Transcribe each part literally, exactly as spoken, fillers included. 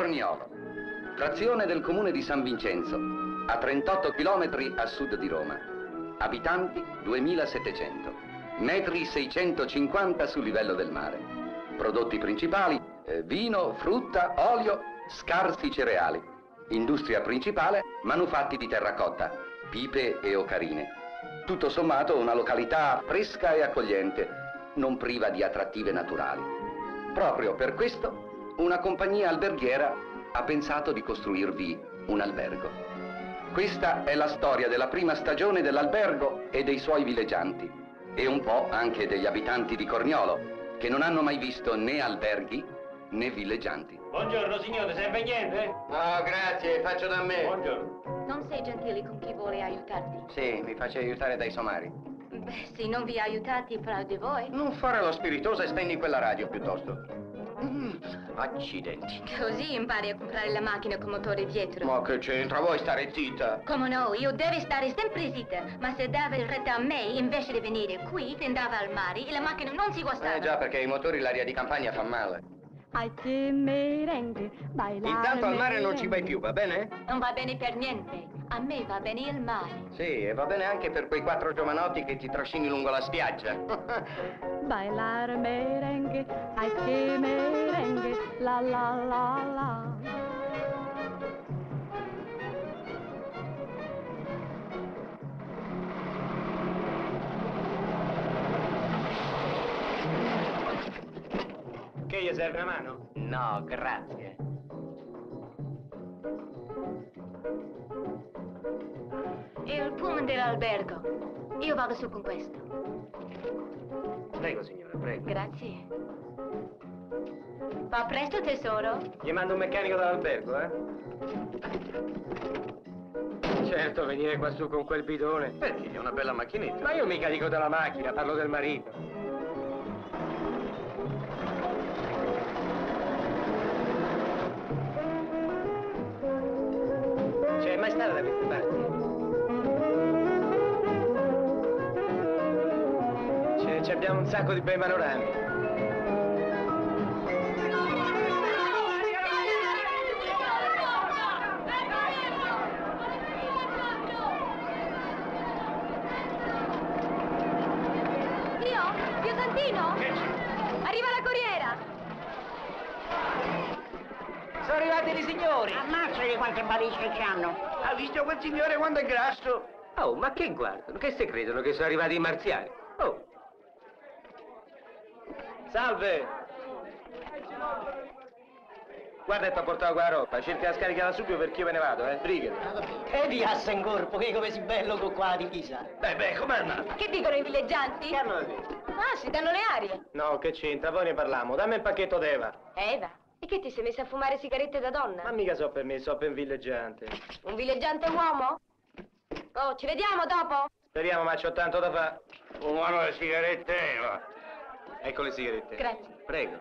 Corniolo, frazione del comune di San Vincenzo, a trentotto chilometri a sud di Roma. Abitanti duemilasettecento, metri seicentocinquanta sul livello del mare. Prodotti principali, eh, vino, frutta, olio, scarsi cereali. Industria principale, manufatti di terracotta, pipe e ocarine. Tutto sommato una località fresca e accogliente, non priva di attrattive naturali. Proprio per questo, una compagnia alberghiera ha pensato di costruirvi un albergo. Questa è la storia della prima stagione dell'albergo e dei suoi villeggianti, e un po' anche degli abitanti di Corniolo, che non hanno mai visto né alberghi né villeggianti. Buongiorno signore, serve niente? No, grazie, faccio da me. Buongiorno. Non sei gentile con chi vuole aiutarti? Sì, mi faccio aiutare dai somari. Beh, se non vi aiutate fra di voi. Non fare lo spiritoso e spegni quella radio piuttosto. Mm, accidenti. Così impari a comprare la macchina con motore dietro. Ma che c'entra? Vuoi stare zitta? Come no, io devo stare sempre zitta. Ma se dava retta a me, invece di venire qui, ti andava al mare e la macchina non si guastava. Eh già, perché i motori l'aria di campagna fa male. Intanto al mare non ci vai più, va bene? Non va bene per niente. A me va bene il mare. Sì, e va bene anche per quei quattro giovanotti che ti trascini lungo la spiaggia. Bailar merengue, ay que merengue, la la la la. Che gli serve una mano? No, grazie. Il pullman dell'albergo. Io vado su con questo. Prego signora, prego. Grazie. Va presto, tesoro? Gli mando un meccanico dall'albergo, eh? Certo, venire qua su con quel bidone. Perché è una bella macchinetta. Ma io mica dico della macchina, parlo del marito. C'è mai stata da queste parti? C'è, ci abbiamo un sacco di bei panorami. Arriva la corriera! Sono arrivati i signori! Ammazzali quante valigie che hanno! Ha visto quel signore quando è grasso? Oh, ma che guardano? Che se credono che sono arrivati i marziani? Oh! Salve! Guarda, ti ho portato qua la roba, cerca di scaricarla subito perché io me ne vado, eh? Brigati! E di in corpo, che come si bello con qua di chissà! Beh, beh, com'è andato? Che dicono i villeggianti? Che hanno detto? Ah, si danno le arie. No, che c'entra, poi ne parliamo. Dammi il pacchetto d'Eva. Eva? E che ti sei messa a fumare sigarette da donna? Ma mica so per me, so per un villeggiante. Un villeggiante uomo? Oh, ci vediamo dopo? Speriamo, ma c'ho tanto da fare. Fumano le sigarette, Eva. Ecco le sigarette. Grazie. Prego.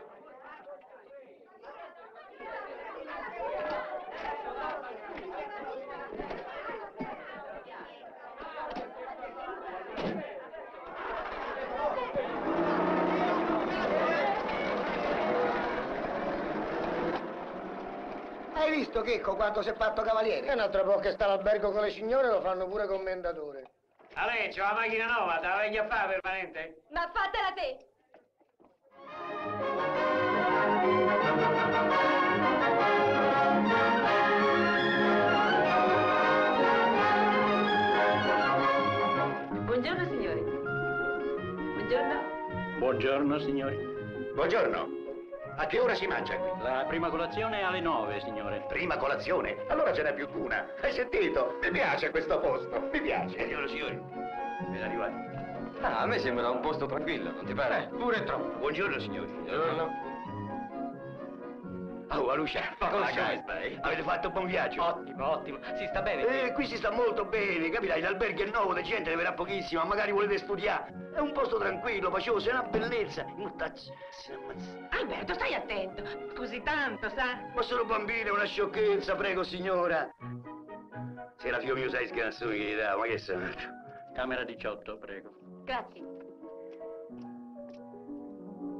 Hai visto, Checco, quanto si è fatto cavaliere? E un altro po' che sta all'albergo con le signore lo fanno pure commendatore. A lei c'ho la macchina nuova, te la vengo a fare permanente? Ma fatela te! Buongiorno signori. Buongiorno. Buongiorno signori. Buongiorno. A che ora si mangia qui? La prima colazione è alle nove, signore. Prima colazione? Allora ce n'è più di una. Hai sentito? Mi piace questo posto, mi piace. Buongiorno signori. Ben arrivati. Ah, a me sembra un posto tranquillo, non ti pare? Pure troppo. Buongiorno signori. Buongiorno. Oh, Aluscia, come stai? Avete fatto un buon viaggio? Ottimo, ottimo. Si sta bene? Eh, qui si sta molto bene, capirai, l'albergo è nuovo, la gente ne verrà pochissima, magari volete studiare. È un posto tranquillo, pacioso, è una bellezza. Mortacci, si ammazza. Alberto, stai attento. Così tanto, sa? Ma sono bambini, è una sciocchezza, prego signora. Se la figlio mio sai scherzo, che gli dà, ma che sei? Camera diciotto, prego. Grazie.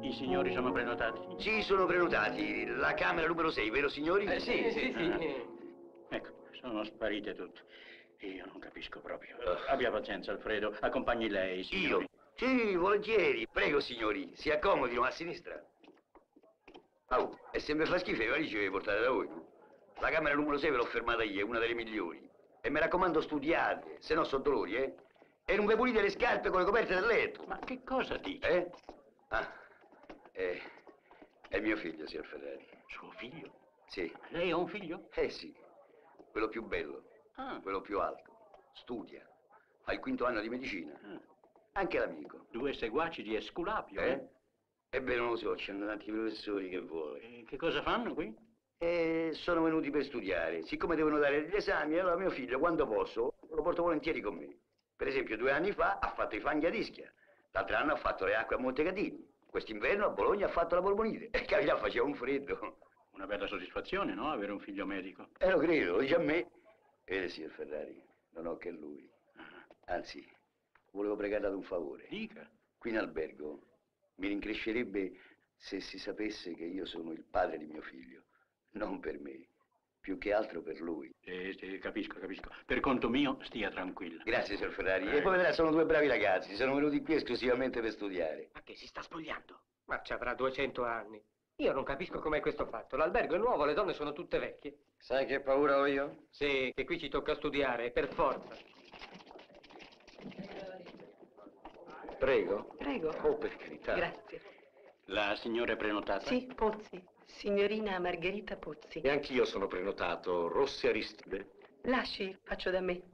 I signori sono prenotati? Sì, sono prenotati. La camera numero sei, vero signori? Eh, sì, sì, sì. Ah. Ecco, sono sparite tutte. Io non capisco proprio. Abbia pazienza, Alfredo. Accompagni lei, signori. Io? Sì, volentieri. Prego, signori. Si accomodino a sinistra. Oh, e se mi fa schifo, le valigie ve le portate da voi. La camera numero sei ve l'ho fermata io, è una delle migliori. E mi raccomando, studiate, se no so dolori, eh? E non vi pulite le scarpe con le coperte del letto. Ma che cosa dice? Eh? Ah, eh, è mio figlio, signor Ferrari. Suo figlio? Sì. Lei ha un figlio? Eh sì, quello più bello, Ah. quello più alto. Studia, fa il quinto anno di medicina. Ah. Anche l'amico. Due seguaci di Esculapio, Eh? eh? Ebbene non lo so, c'hanno tanti professori che vuole. E che cosa fanno qui? E sono venuti per studiare. Siccome devono dare degli esami, allora mio figlio, quando posso, lo porto volentieri con me. Per esempio, due anni fa ha fatto i fanghi ad Ischia. L'altro anno ha fatto le acque a Montecatini. Quest'inverno a Bologna ha fatto la polmonite. E carità, faceva un freddo. Una bella soddisfazione, no? Avere un figlio medico. E lo credo, lo dice a me. Vede, signor Ferrari, non ho che lui. Ah. Anzi, volevo pregare ad un favore. Dica. Qui in albergo mi rincrescerebbe se si sapesse che io sono il padre di mio figlio. Non per me, più che altro per lui. Sì, sì, capisco, capisco. Per conto mio, stia tranquilla. Grazie, signor Ferrari. Prego. E poi vedrà, sono due bravi ragazzi, sono venuti qui esclusivamente per studiare. Ma che si sta spogliando? Ma ci avrà duecento anni. Io non capisco com'è questo fatto. L'albergo è nuovo, le donne sono tutte vecchie. Sai che paura ho io? Sì, che qui ci tocca studiare, per forza. Prego. Prego. Oh, per carità. Grazie. La signora è prenotata? Sì, Pozzi. Signorina Margherita Pozzi. E anch'io sono prenotato, Rossi Aristide. Lasci, faccio da me.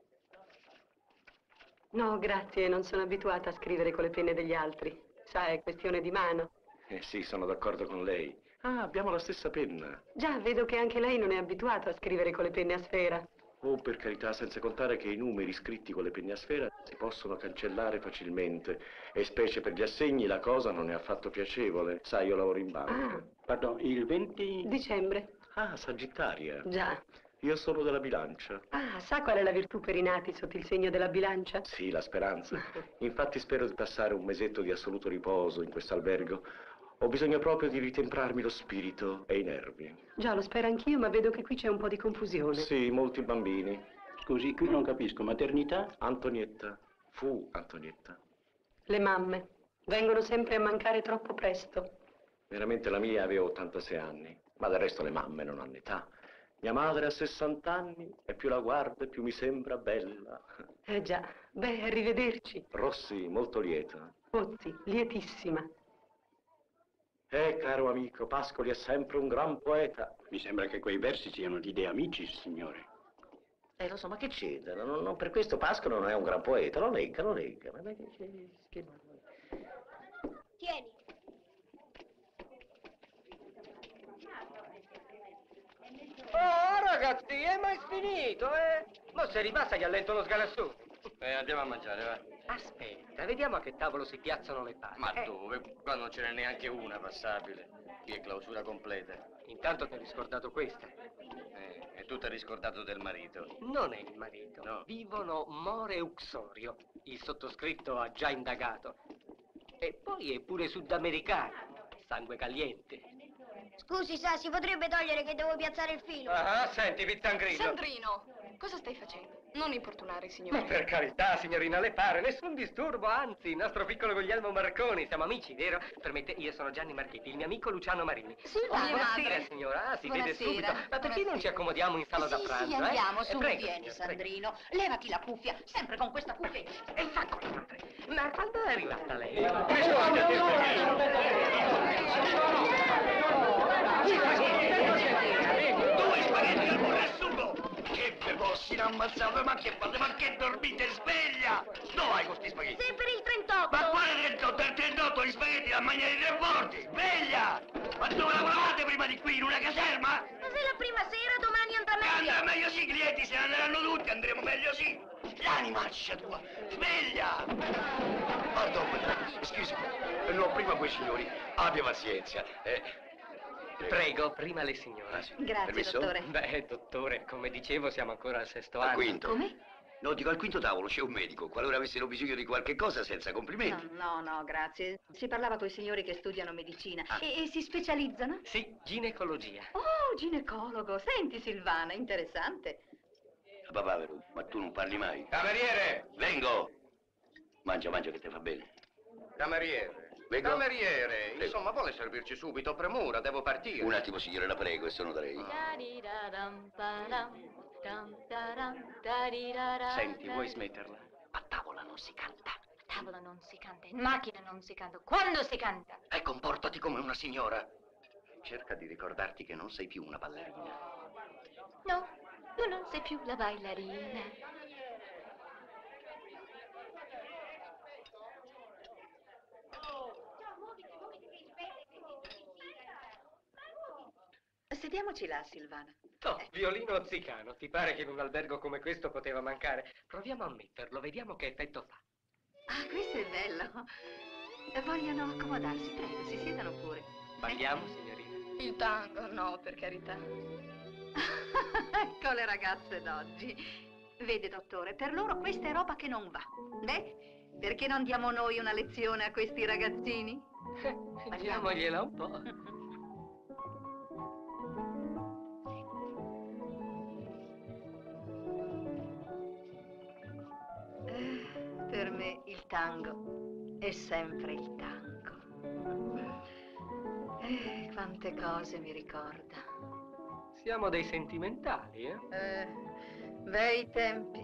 No, grazie, non sono abituata a scrivere con le penne degli altri. Sa, è questione di mano. Eh sì, sono d'accordo con lei. Ah, abbiamo la stessa penna. Già, vedo che anche lei non è abituato a scrivere con le penne a sfera. Oh, per carità, senza contare che i numeri scritti con le penne a sfera si possono cancellare facilmente. E specie per gli assegni la cosa non è affatto piacevole. Sai, io lavoro in banca. Ah, Pardon, il venti... dicembre. Ah, Sagittaria. Già. Io sono della bilancia. Ah, sa qual è la virtù per i nati sotto il segno della bilancia? Sì, la speranza. Infatti spero di passare un mesetto di assoluto riposo in questo albergo. Ho bisogno proprio di ritemprarmi lo spirito e i nervi. Già, lo spero anch'io, ma vedo che qui c'è un po' di confusione. Sì, molti bambini. Scusi, qui non capisco. Maternità? Antonietta. Fu Antonietta. Le mamme vengono sempre a mancare troppo presto. Veramente la mia aveva ottantasei anni, ma del resto le mamme non hanno età. Mia madre ha sessanta anni e più la guardo e più mi sembra bella. Eh già, beh, arrivederci. Rossi, molto lieta. Pozzi, lietissima. Eh, caro amico, Pascoli è sempre un gran poeta. Mi sembra che quei versi siano di De Amicis, signore. Eh, lo so, ma che c'entra? Non, non per questo Pascoli non è un gran poeta. Lo legga, lo legga. Ma che c'è? Che... Tieni. Oh, ragazzi, è mai finito, eh? Ma se ripassa gli allento lo sgalassone. Eh, andiamo a mangiare, va. Aspetta, vediamo a che tavolo si piazzano le palle. Ma eh. dove? Qua non ce n'è neanche una passabile. Qui è clausura completa. Intanto ti hai riscordato questa. Eh, e tu ti hai riscordato del marito. Non è il marito. No. Vivono More e Uxorio. Il sottoscritto ha già indagato. E poi è pure sudamericano. Sangue caliente. Scusi, sa, si potrebbe togliere che devo piazzare il filo. Ah, senti, Pizzangrillo. Sandrino, cosa stai facendo? Non importunare, Ma signore. per carità, signorina, le pare, nessun disturbo, anzi, il nostro piccolo Guglielmo Marconi, siamo amici, vero? Permette, io sono Gianni Marchetti, il mio amico Luciano Marini. Sì, Oh, mia buonasera, madre. signora, ah, si Buonasera, vede subito. Ma perché buonasera. non ci accomodiamo in sala da Sì, pranzo, sì, eh? andiamo, Eh, su, prego, vieni, signora, prego. Sandrino. Levati la cuffia, sempre con questa cuffia. E fa cosa, madre? Ma quando è arrivata lei? Due spaghetti al burro e sugo! Che ve possino ammazzare, ma che fate? Ma che dormite sveglia? Dove hai questi spaghetti? Sei per il trentotto. Ma quale trentotto? Il trentotto gli spaghetti da mangiare di tre volte! Sveglia! Ma dove lavoravate prima di qui? In una caserma? Ma se la prima sera, domani andrà meglio. Andrà meglio sì, clienti se ne andranno tutti, andremo meglio sì! L'animaccia tua! Sveglia! Pardon, scusi, no, prima quei signori, abbia pazienza. Eh, Prego, prima le signore. Ah, sì. Grazie, Permesso? dottore. Beh, dottore, come dicevo, siamo ancora al sesto Al anno. quinto. Come? No, dico, al quinto tavolo c'è un medico. Qualora avessero bisogno di qualche cosa, senza complimenti. No, no, no, grazie. Si parlava con i signori che studiano medicina. Ah. E, e si specializzano? Sì, ginecologia. Oh, ginecologo. Senti, Silvana, interessante. Papavero, ma tu non parli mai. Cameriere! Vengo! Mangia, mangia che ti fa bene. Cameriere! Vengo. Cameriere! Prego. Insomma, vuole servirci subito, premura, devo partire. Un attimo, signore, la prego, e sono da lei. Senti, vuoi smetterla? A tavola non si canta. A tavola non si canta, in macchina non si canta. Quando si canta? E comportati come una signora. Cerca di ricordarti che non sei più una ballerina. No, tu non sei più la ballerina. Sediamoci là, Silvana. No, violino zicano. Ti pare che in un albergo come questo poteva mancare? Proviamo a metterlo, vediamo che effetto fa. Ah, questo è bello. Vogliono accomodarsi, prego, si siedano pure. Balliamo, signorina? Il tango, no, per carità. Ecco le ragazze d'oggi. Vede, dottore, per loro questa è roba che non va. Beh, perché non diamo noi una lezione a questi ragazzini? Diamogliela un po'. Eh, per me il tango è sempre il tango. Eh, quante cose mi ricorda. Siamo dei sentimentali, eh? Eh, bei tempi.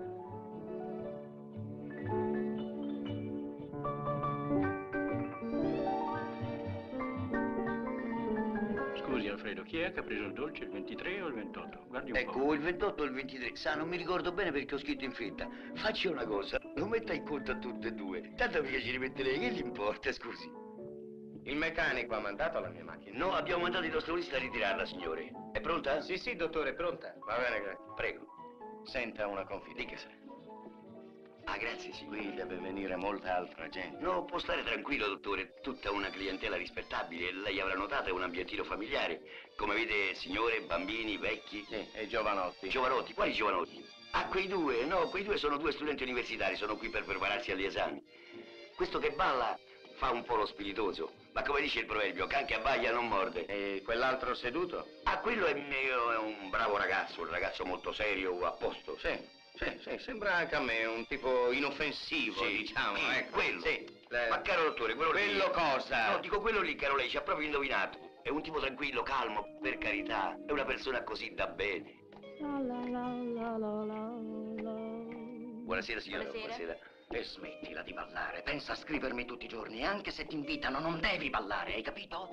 Scusi, Alfredo, chi è che ha preso il dolce, il ventitré o il ventotto? Guardi un po'. Ecco, il ventotto o il ventitré. Sa, non mi ricordo bene perché ho scritto in fretta. Facci una cosa, lo metta in conto a tutte e due. Tanto mi piace rimettere, che gli importa, scusi? Il meccanico ha mandato la mia macchina. No, abbiamo mandato il nostro lista a ritirarla, signore. È pronta? Sì, sì, dottore, è pronta. Va bene, grazie. Prego. Senta una confidenza. Ah, grazie, signore. Qui deve venire molta altra gente. No, può stare tranquillo, dottore. Tutta una clientela rispettabile. Lei avrà notato, è un ambientino familiare. Come vede, signore, bambini, vecchi. Sì, e giovanotti. Giovanotti? Quali giovanotti? Ah, quei due? No, quei due sono due studenti universitari. Sono qui per prepararsi agli esami. Questo che balla fa un po' lo spiritoso. Ma come dice il proverbio, can che abbaglia non morde. E quell'altro seduto? Ah, quello è, è un bravo ragazzo, un ragazzo molto serio, a posto. Sì, sì, sì, sembra anche a me un tipo inoffensivo, Sì, diciamo, chi? ecco. Quello? Sì. le- Ma caro dottore, quello, Quello lì... cosa? No, dico quello lì, caro lei, ci ha proprio indovinato. È un tipo tranquillo, calmo, per carità. È una persona così da bene. La la la la la la la. Buonasera, signora. Buonasera. E smettila di ballare, pensa a scrivermi tutti i giorni, e anche se ti invitano non devi ballare, hai capito?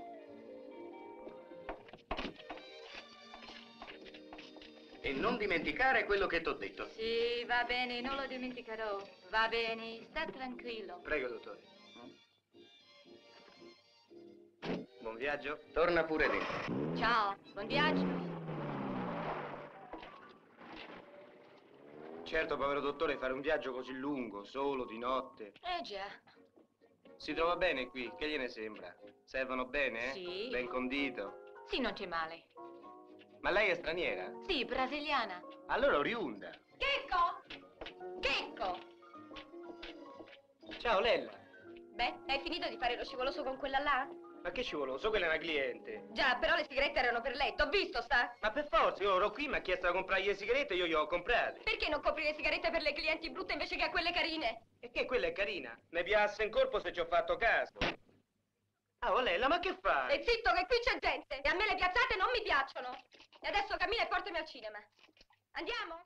E non dimenticare quello che t'ho detto. Sì, va bene, non lo dimenticherò. Va bene, sta tranquillo. Prego, dottore. Buon viaggio. Torna pure dentro. Ciao, buon viaggio. Certo, povero dottore, fare un viaggio così lungo, solo, di notte. Eh già. Si trova bene qui, che gliene sembra? Servono bene, eh? Sì. Ben condito. Sì, non c'è male. Ma lei è straniera? Sì, brasiliana. Allora oriunda. Checco! Checco! Ciao, Lella. Beh, hai finito di fare lo scivoloso con quella là? Ma che scivoloso, quella è una cliente. Già, però le sigarette erano per lei, t'ho visto, sta? Ma per forza, io ero qui, mi ha chiesto di comprargli le sigarette e io gli ho comprate. Perché non compri le sigarette per le clienti brutte invece che a quelle carine? E che quella è carina? Mi piace in corpo se ci ho fatto caso. Ah, oh, Lella, ma che fai? E zitto che qui c'è gente e a me le piazzate non mi piacciono. E adesso cammina e portami al cinema. Andiamo?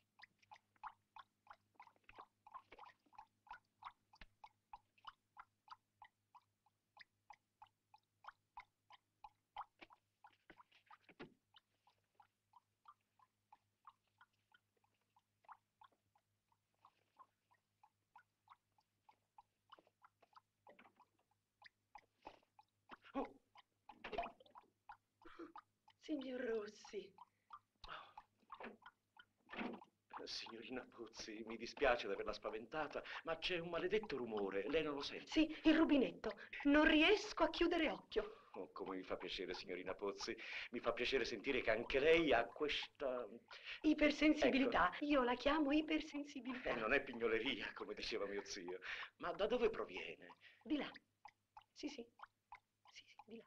Signor Rossi. Signorina Pozzi, mi dispiace di averla spaventata, ma c'è un maledetto rumore, lei non lo sente? Sì, il rubinetto. Non riesco a chiudere occhio. Oh, come mi fa piacere, signorina Pozzi. Mi fa piacere sentire che anche lei ha questa... Ipersensibilità. Ecco. Io la chiamo ipersensibilità. Eh, non è pignoleria, come diceva mio zio. Ma da dove proviene? Di là. Sì, sì. Sì, sì, di là.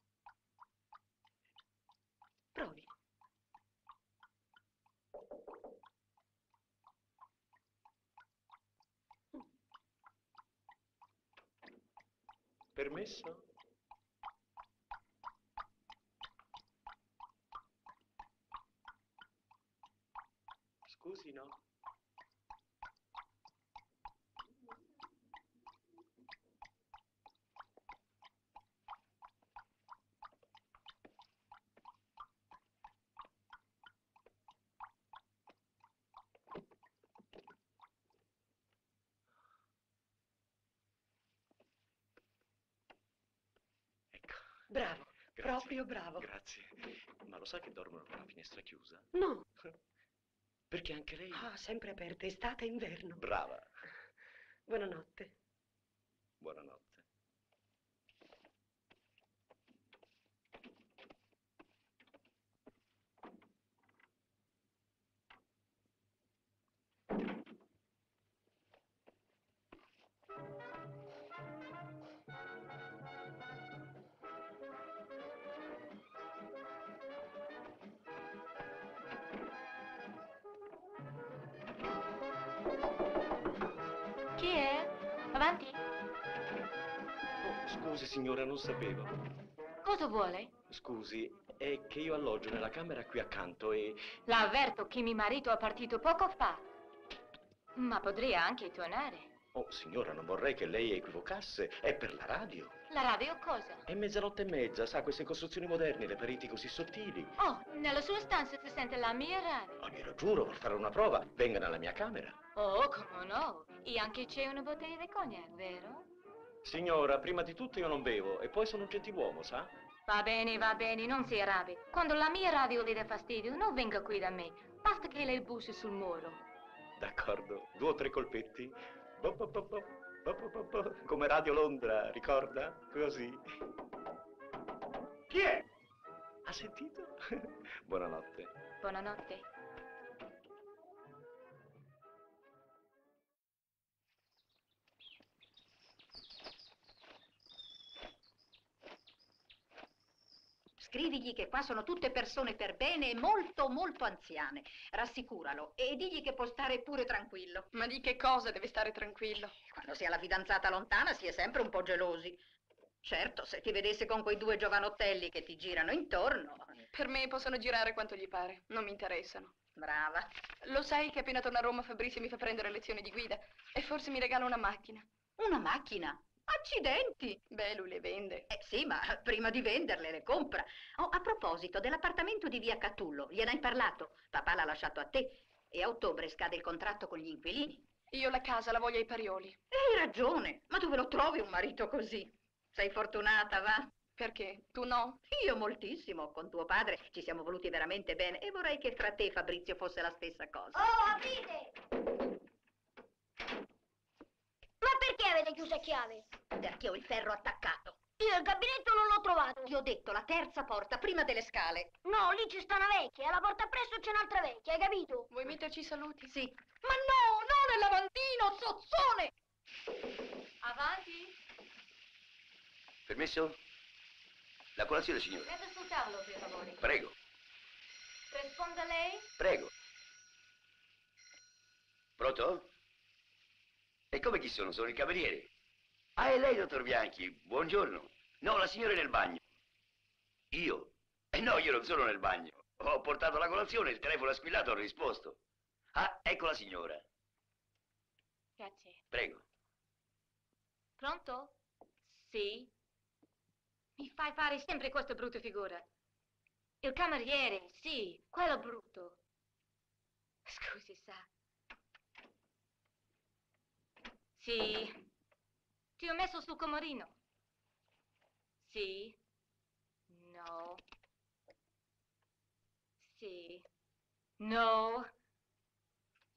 Provi. Permesso? Scusi, no? Bravo, Grazie. proprio bravo. Grazie. Ma lo sa che dormono con la finestra chiusa? No. Perché anche lei... Ah, sempre aperta, estate e inverno. Brava. Buonanotte. Buonanotte. Chi è? Avanti. Oh, scusi, signora, non sapevo. Cosa vuole? Scusi, è che io alloggio nella camera qui accanto e... La avverto che mio marito è partito poco fa. Ma potria anche tornare. Oh, signora, non vorrei che lei equivocasse. È per la radio. La radio cosa? È mezzanotte e mezza, sa, queste costruzioni moderne, le pareti così sottili. Oh, nella sua stanza si sente la mia radio. Ma glielo giuro, per fare una prova, venga nella mia camera. Oh, come no? E anche c'è una bottiglia di cognac, vero? Signora, prima di tutto io non bevo e poi sono un gentiluomo, sa? Va bene, va bene, non si arrabbi. Quando la mia radio le dà fastidio, non venga qui da me. Basta che le bussi sul muro. D'accordo, due o tre colpetti. Bo, bo, bo, bo, bo, bo, bo, bo. Come Radio Londra, ricorda? Così. Chi è? Ha sentito? Buonanotte. Buonanotte. Scrivigli che qua sono tutte persone per bene e molto, molto anziane. Rassicuralo e digli che può stare pure tranquillo. Ma di che cosa deve stare tranquillo? Quando si ha la fidanzata lontana si è sempre un po' gelosi. Certo, se ti vedesse con quei due giovanottelli che ti girano intorno... Per me possono girare quanto gli pare, non mi interessano. Brava. Lo sai che appena torna a Roma Fabrizio mi fa prendere lezioni di guida e forse mi regala una macchina. Una macchina? Accidenti! Beh, lui le vende. Eh sì, ma prima di venderle le compra. Oh, a proposito dell'appartamento di via Catullo, gliene hai parlato? Papà l'ha lasciato a te e a ottobre scade il contratto con gli inquilini. Io la casa la voglio ai Parioli. Hai ragione, ma dove lo trovi un marito così? Sei fortunata, va? Perché? Tu no? Io moltissimo. Con tuo padre ci siamo voluti veramente bene e vorrei che fra te e Fabrizio fosse la stessa cosa. Oh, aprite! Ma perché avete chiuso a chiave? Perché ho il ferro attaccato. Io il gabinetto non l'ho trovato. Ti ho detto la terza porta, prima delle scale. No, lì ci sta una vecchia, alla porta appresso c'è un'altra vecchia, hai capito? Vuoi metterci i saluti? Sì. Ma no, no nel lavandino, zozzone! Avanti. Permesso? La colazione, signora. Metta sul tavolo, per favore. Prego, Risponda lei? prego. Pronto? E come chi sono? Sono il cameriere. Ah, è lei, dottor Bianchi. Buongiorno. No, la signora è nel bagno. Io? Eh no, io non sono nel bagno. Ho portato la colazione, il telefono ha squillato, ho risposto. Ah, ecco la signora. Grazie. Prego. Pronto? Sì. Mi fai fare sempre questa brutta figura. Il cameriere, sì, quello brutto. Scusi, sa. Sì. Ti ho messo sul comodino. Sì. No. Sì. No.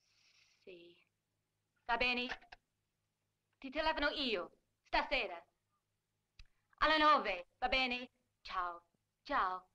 Va bene? Ti telefono io, stasera. Alle nove, va bene? Ciao, ciao.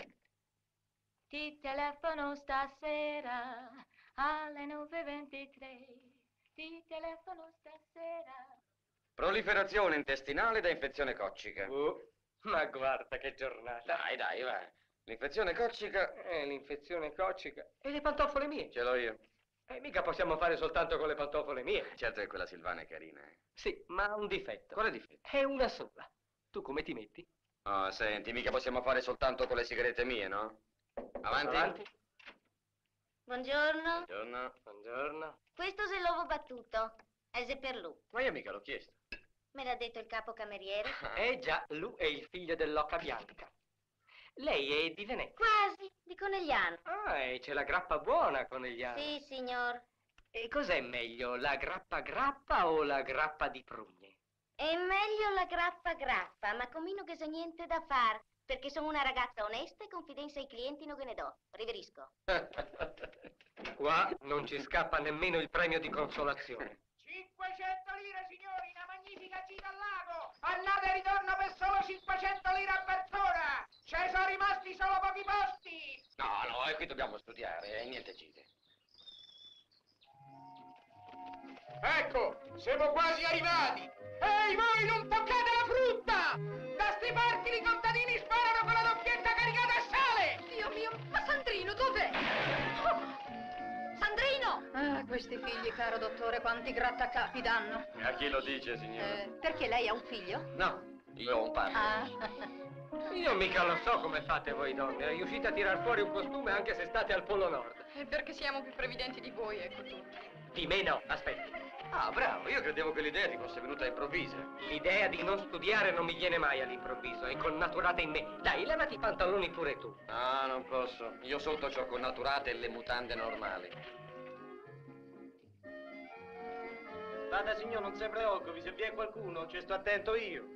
Ti telefono stasera alle nove e ventitré. Ti telefono stasera. Proliferazione intestinale da infezione coccica. Oh, ma guarda che giornata. Dai, dai, va. L'infezione coccica... Eh, l'infezione coccica. E le pantofole mie? Ce l'ho io. E eh, mica possiamo fare soltanto con le pantofole mie. Certo che quella Silvana è carina, eh. Sì, ma ha un difetto. Quale difetto? È una sola. Tu come ti metti? Oh, senti, mica possiamo fare soltanto con le sigarette mie, no? Avanti. Avanti. Buongiorno. Buongiorno. Buongiorno. Questo è l'uovo battuto. È per lui. Ma io mica l'ho chiesto. Me l'ha detto il capo cameriere. Eh già, lui è il figlio dell'Oca Bianca. Lei è di Venezia. Quasi, di Conegliano. Ah, e c'è la grappa buona, Conegliano. Sì, signor. E cos'è meglio, la grappa grappa o la grappa di prugne? È meglio la grappa grappa, ma comino che se niente da far, perché sono una ragazza onesta e confidenza ai clienti non che ne do. Riverisco. Qua non ci scappa nemmeno il premio di consolazione. cinquecento lire, signori, una magnifica gita al lago! Andate e ritorno per solo cinquecento lire a persona! Ce ne sono rimasti solo pochi posti! No, no, e qui dobbiamo studiare, e niente gite. Ecco, siamo quasi arrivati! Ehi, voi non toccate la frutta! Da sti parti i contadini sparano con la doppietta caricata a sale! Dio mio, ma Sandrino dov'è? Oh, Sandrino! Ah, questi figli, caro dottore, quanti grattacapi danno. E a chi lo dice, signora? Eh, perché lei ha un figlio? No, io ho un padre. Ah. Io mica lo so come fate voi donne, riuscite a tirar fuori un costume anche se state al Polo Nord. È perché siamo più previdenti di voi, ecco tutto. Di me no, aspetti. Ah, bravo, io credevo che l'idea ti fosse venuta improvvisa. L'idea di non studiare non mi viene mai all'improvviso, è connaturata in me. Dai, levati i pantaloni pure tu. Ah, non posso. Io sotto c'ho connaturate e le mutande normali. Vada, signor, non si preoccupi, se vi è qualcuno, ci sto attento io.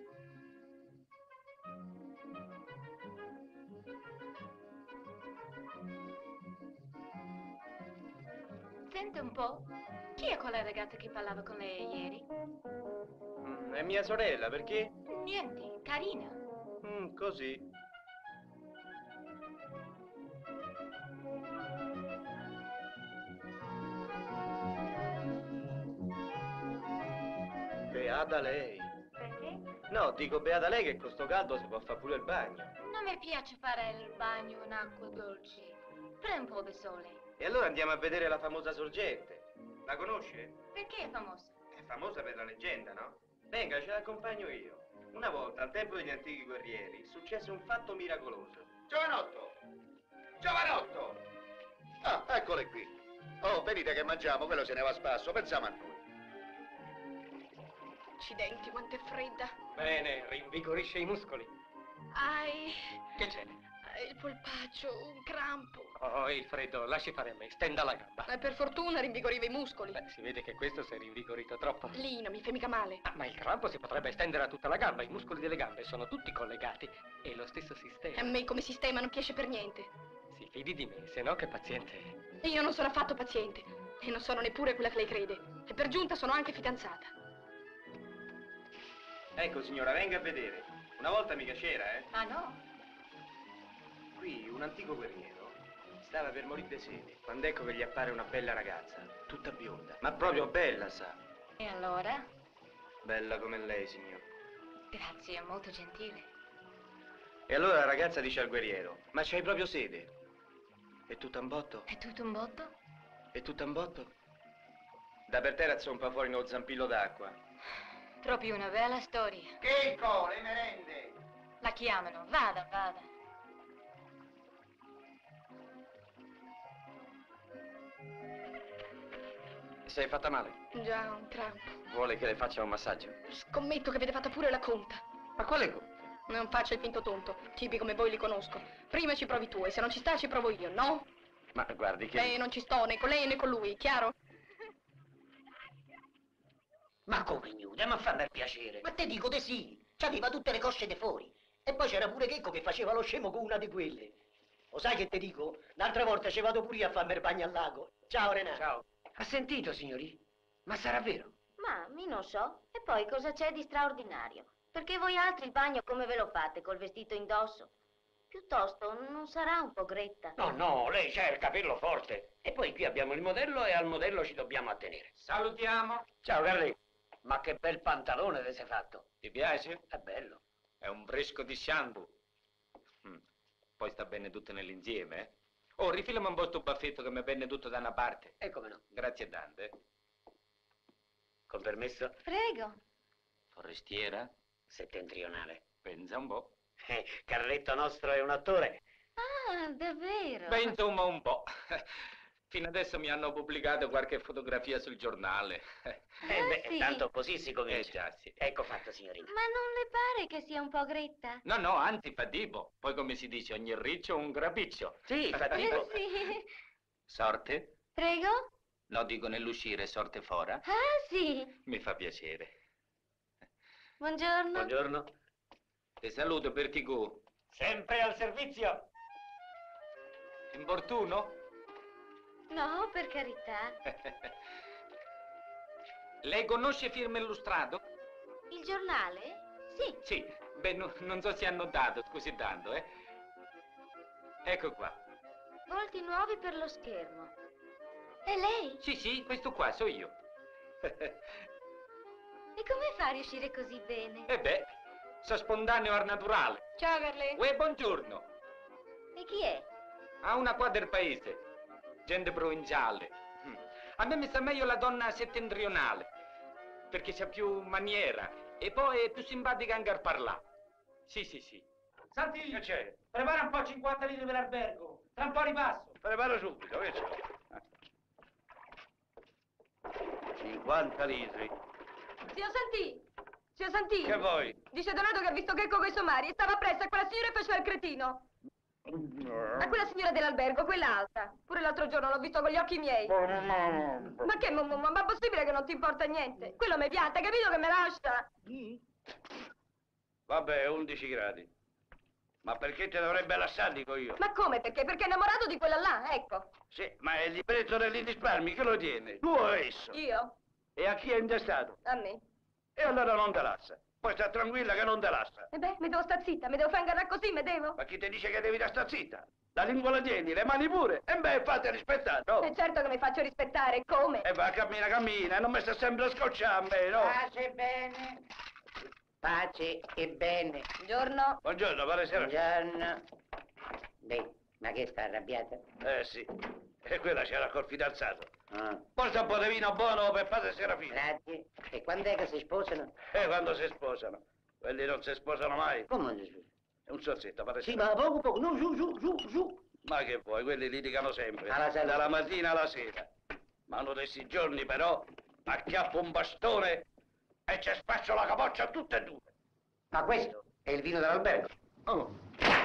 Sente un po', chi è quella ragazza che parlava con lei ieri? Mm, è mia sorella, perché? Niente, carina. Mm, così. Beata lei. Perché? No, dico beata lei che con sto caldo si può fare pure il bagno. Non mi piace fare il bagno in acqua dolce. Prendi un po' di sole. E allora andiamo a vedere la famosa sorgente. La conosce? Perché è famosa? È famosa per la leggenda, no? Venga, ce l'accompagno io. Una volta, al tempo degli antichi guerrieri, successe un fatto miracoloso. Giovanotto! Giovanotto! Ah, eccole qui. Oh, venite che mangiamo, quello se ne va a spasso, pensiamo a noi. Accidenti, quanto è fredda. Bene, rinvigorisce i muscoli. Ai, Che c'è? il polpaccio, un crampo. Oh, il freddo, lasci fare a me, stenda la gamba. E per fortuna rinvigoriva i muscoli. Beh, si vede che questo si è rinvigorito troppo. Lì non mi fai mica male. Ah, ma il crampo si potrebbe estendere a tutta la gamba, i muscoli delle gambe sono tutti collegati. È lo stesso sistema. A me come sistema non piace per niente. Si fidi di me, se no che paziente è. Io non sono affatto paziente. E non sono neppure quella che lei crede. E per giunta sono anche fidanzata. Ecco, signora, venga a vedere. Una volta mica c'era, eh? Ah, no? Qui un antico guerriero stava per morire di sete, quando ecco che gli appare una bella ragazza, tutta bionda, ma proprio bella, sa. E allora? Bella come lei, signor. Grazie, molto gentile. E allora la ragazza dice al guerriero, ma c'hai proprio sete? È tutto un botto? È tutto un botto? È tutto un botto? Da per terra zompa fuori uno zampillo d'acqua. Proprio una bella storia. Chicco, le merende! La chiamano, vada, vada. Sei fatta male? Già, un crampo. Vuole che le faccia un massaggio? Scommetto che avete fatto pure la conta. Ma quale conta? Non faccia il finto tonto. Tipi come voi li conosco. Prima ci provi tu e se non ci sta ci provo io, no? Ma guardi che... Eh, non ci sto né con lei né con lui, chiaro? Ma come ignuda, ma fa per piacere. Ma te dico di sì, c'aveva tutte le cosce di fuori. E poi c'era pure Checco che faceva lo scemo con una di quelle. Lo sai che te dico? L'altra volta ci vado pure io a farmi il bagno al lago. Ciao Renato. Ciao. Ha sentito, signori? Ma sarà vero? Ma, mi non so. E poi cosa c'è di straordinario? Perché voi altri il bagno come ve lo fate, col vestito indosso? Piuttosto, non sarà un po' gretta? No, no, lei c'ha il capello forte. E poi qui abbiamo il modello e al modello ci dobbiamo attenere. Salutiamo. Ciao, Carli. Ma che bel pantalone che sei fatto. Ti piace? È bello. È un bresco di shampoo. Mm. Poi sta bene tutto nell'insieme, eh? Oh, rifilami un po' sto baffetto che mi venne tutto da una parte. E come no? Grazie tante. Con permesso? Prego. Forestiera? Settentrionale. Pensa un po'. Eh, Carletto nostro è un attore. Ah, davvero? Beh, insomma, un po'. Fino adesso mi hanno pubblicato qualche fotografia sul giornale. Eh beh, sì. tanto così si comincia. Eh già, sì. Ecco fatto, signorina. Ma non le pare che sia un po' gretta? No, no, anzi fa tipo. Poi come si dice, ogni riccio un grapiccio. Sì, fa tipo. Eh, sì. Sorte? Prego? No, dico nell'uscire, sorte fora. Ah, sì. Mi fa piacere. Buongiorno. Buongiorno. Ti saluto per tigù. Sempre al servizio. Importuno? No, per carità. Lei conosce Firma Illustrato? Il giornale? Sì. Sì, beh, no- non so se ha notato, scusi tanto, eh. Ecco qua. Volti nuovi per lo schermo. È lei? Sì, sì, questo qua so io. E come fa a riuscire così bene? E beh, so spontaneo al naturale. Ciao, Carle. Uè, buongiorno. E chi è? Ha una qua del paese, gente provinciale. Mm. A me mi sta meglio la donna settentrionale, perché c'ha più maniera e poi è più simpatica anche al parlare. Sì, sì, sì. Santi, che c'è? Prepara un po' cinquanta litri per l'albergo. Tra un po' ripasso. Preparo subito, che c'è? cinquanta litri. Zio Santì! Zio Santì! Che vuoi? Dice Donato che ha visto Checco coi somari e stava appresso a quella signora e faceva il cretino. A quella signora dell'albergo, quella alta. Pure l'altro giorno l'ho visto con gli occhi miei. Ma che, mamma, ma è possibile che non ti importa niente? Quello mi pianta, capito che mi lascia? Vabbè, undici gradi. Ma perché ti dovrebbe lasciare, dico io? Ma come perché? Perché è innamorato di quella là, ecco. Sì, ma è il libretto degli risparmi, chi lo tiene? Tu o esso? Io? E a chi è intestato? A me. E allora non te lascia. Poi sta tranquilla che non te lascia. E beh, mi devo sta zitta, mi devo far ingannare così, mi devo? Ma chi ti dice che devi stare zitta? La lingua la tieni, le mani pure. E beh, fate rispettare, no? E certo che mi faccio rispettare, come? E va, cammina, cammina, e non mi sta sempre a scocciare a me, no? Pace bene. Pace e bene. Buongiorno. Buongiorno, pare sera. Buongiorno. Beh, ma che sta arrabbiata? Eh sì, e quella c'era col fidanzato. Ah. Porta un po' di vino buono per padre Serafino. Grazie. E quando è che si sposano? E quando si sposano? Quelli non si sposano mai. Come non si sposano? È un sorsetto, pare Sì, sera. ma poco poco, no, giù, giù, giù, giù. Ma che vuoi, quelli litigano sempre. Alla sera. Dalla mattina alla sera. Ma uno di questi giorni però acchiappo un bastone e ci spaccio la capoccia a tutte e due. Ma questo è il vino dell'albergo. Oh.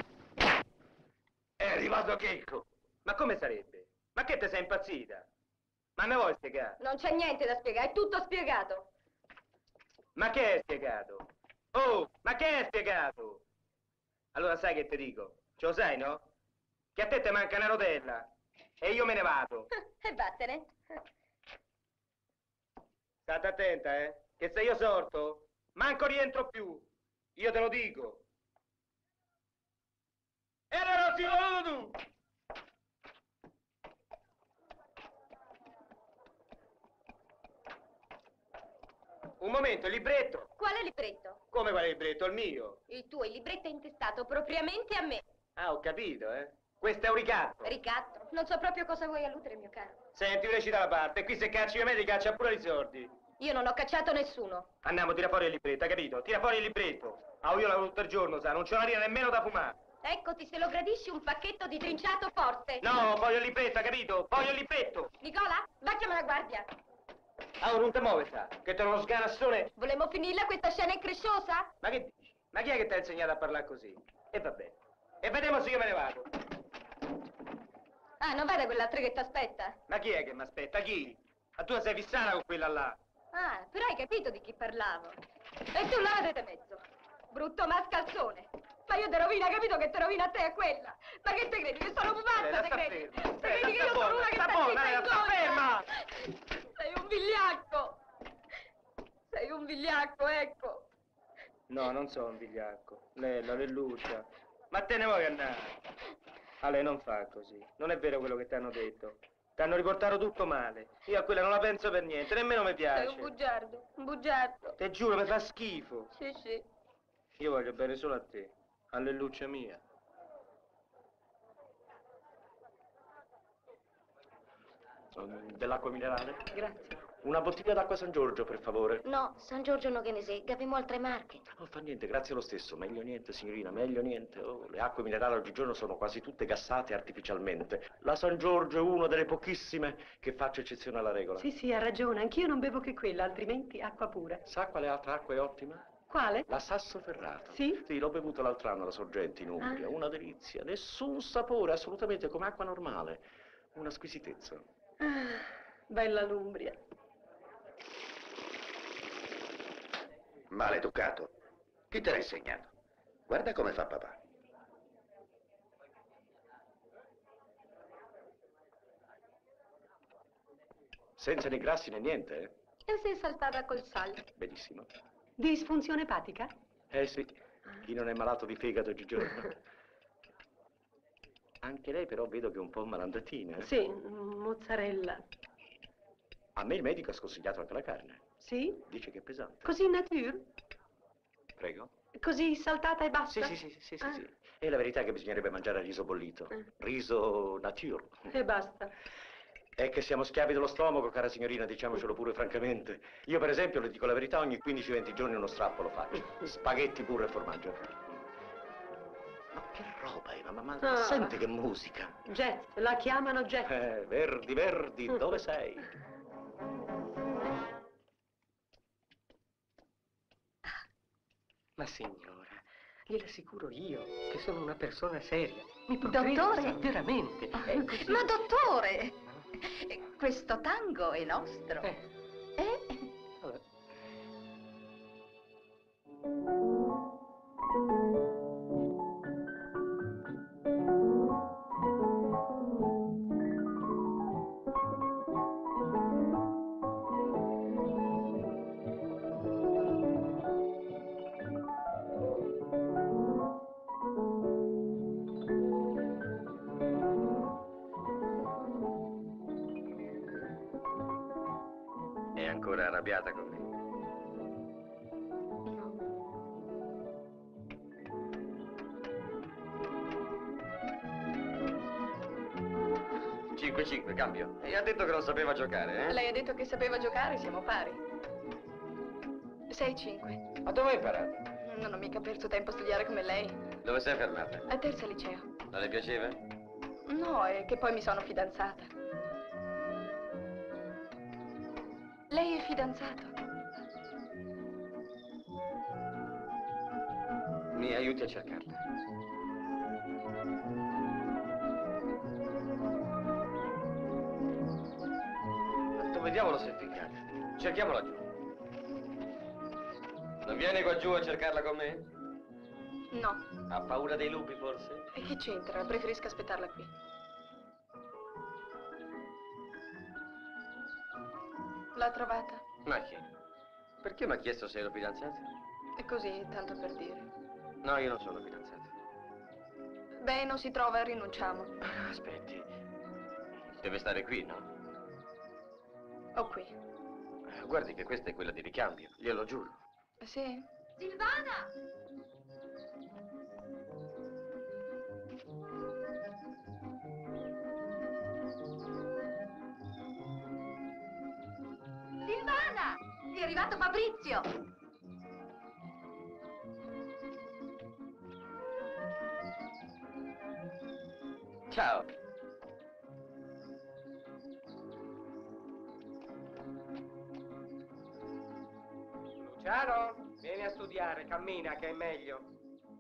È arrivato Checco. Ma come sarebbe? Ma che te sei impazzita? Ma me vuoi spiegare? Non c'è niente da spiegare, è tutto spiegato. Ma che è spiegato? Oh, ma che è spiegato? Allora sai che ti dico? Ce lo sai, no? Che a te te manca una rotella e io me ne vado. E vattene. State attenta, eh? Che se io sorto, manco rientro più. Io te lo dico. E allora non si vuole tu! Un momento, il libretto. Quale libretto? Come quale libretto? Il mio. Il tuo, il libretto è intestato propriamente a me. Ah, ho capito, eh. Questo è un ricatto. Ricatto. Non so proprio cosa vuoi alludere, mio caro. Senti, recita la parte. Qui se cacci me, ti caccia pure i sordi. Io non ho cacciato nessuno. Andiamo, tira fuori il libretto, hai capito? Tira fuori il libretto. Ah, io lavoro tutto il giorno, sa, non c'ho una linea nemmeno da fumare. Eccoti, se lo gradisci, un pacchetto di trinciato forte. No, voglio il libretto, hai capito? Voglio il libretto. Nicola, va a chiamare la guardia. Ah, non te muove, sa, che te uno sganassone. Volemmo finirla questa scena incresciosa? Ma che dici? Ma chi è che ti ha insegnato a parlare così? E vabbè. E vediamo se io me ne vado. Ah, non vede quell'altro che ti aspetta? Ma chi è che mi aspetta? Chi? Ma tu sei fissata con quella là. Ah, però hai capito di chi parlavo. E tu lavate mezzo. Brutto mascalzone. Ma io te rovino, hai capito che te rovino a te e a quella? Ma che te credi? Che sono pupazza, te credi? Te credi che io sono una che sta zitta in gogna? Ferma! Sei un vigliacco! vigliacco, ecco. No, non sono un vigliacco. Nella, Lelluccia. Ma te ne vuoi andare? Ale, non fa così. Non è vero quello che ti hanno detto. Ti hanno riportato tutto male. Io a quella non la penso per niente, nemmeno mi piace. Sei un bugiardo, un bugiardo. Te giuro, mi fa schifo. Sì, sì. Io voglio bene solo a te, a Lelluccia mia. Dell'acqua minerale? Grazie. Una bottiglia d'acqua San Giorgio, per favore. No, San Giorgio no che ne sei, abbiamo altre marche. Non fa niente, grazie lo stesso. Meglio niente, signorina, meglio niente. Oh, le acque minerali oggigiorno sono quasi tutte gassate artificialmente. La San Giorgio è una delle pochissime che faccia eccezione alla regola. Sì, sì, ha ragione. Anch'io non bevo che quella, altrimenti acqua pura. Sa quale altra acqua è ottima? Quale? La Sassoferrato. Sì? Sì, l'ho bevuto l'altro anno alla Sorgente in Umbria. Ah. Una delizia, nessun sapore, assolutamente come acqua normale. Una squisitezza. Ah, bella l'Umbria. Maleducato. Chi te l'ha insegnato? Guarda come fa papà. Senza né grassi né niente, eh? E sei saltata col sale. Benissimo. Disfunzione epatica? Eh sì, chi non è malato di fegato oggigiorno. Anche lei però vedo che è un po' malandatina. Eh? Sì, mozzarella. A me il medico ha sconsigliato anche la carne. Sì? Dice che è pesante. Così nature? Prego? Così saltata e basta? Sì, sì, sì, sì, sì, Ah. sì. E la verità è che bisognerebbe mangiare riso bollito. Eh. Riso nature. E basta. È che siamo schiavi dello stomaco, cara signorina, diciamocelo pure francamente. Io, per esempio, le dico la verità, ogni quindici venti giorni uno strappo lo faccio. Spaghetti, burro e formaggio. Ma che roba, Eva, ma, ma Ah. senti che musica. Jazz, la chiamano jazz. Eh, Verdi, Verdi, dove sei? Ma signora, glielo assicuro io, che sono una persona seria. Mi professo Dottore? veramente. È così. Ma dottore, questo tango è nostro. Eh. Eh? Vabbè. È ancora arrabbiata con me? cinque cinque, cambio. E ha detto che non sapeva giocare, eh? Lei ha detto che sapeva giocare, siamo pari. sei cinque. Ma dove hai imparato? Non ho mica perso tempo a studiare come lei. Dove sei fermata? A terza liceo. Non le piaceva? No, è che poi mi sono fidanzata. Lei è fidanzato? Mi aiuti a cercarla. Dove diavolo sei ficcata? Cerchiamola giù. Non vieni qua giù a cercarla con me? No. Ha paura dei lupi, forse? E che c'entra? Preferisco aspettarla qui. L'ha trovata? Ma chi? Perché mi ha chiesto se ero fidanzato? È così, tanto per dire. No, io non sono fidanzato. Beh, non si trova e rinunciamo. Aspetti. Deve stare qui, no? O qui. Eh, Guardi che questa è quella di ricambio, glielo giuro. Sì? Silvana! Silvana! È arrivato Fabrizio! Ciao. Luciano, vieni a studiare, cammina che è meglio.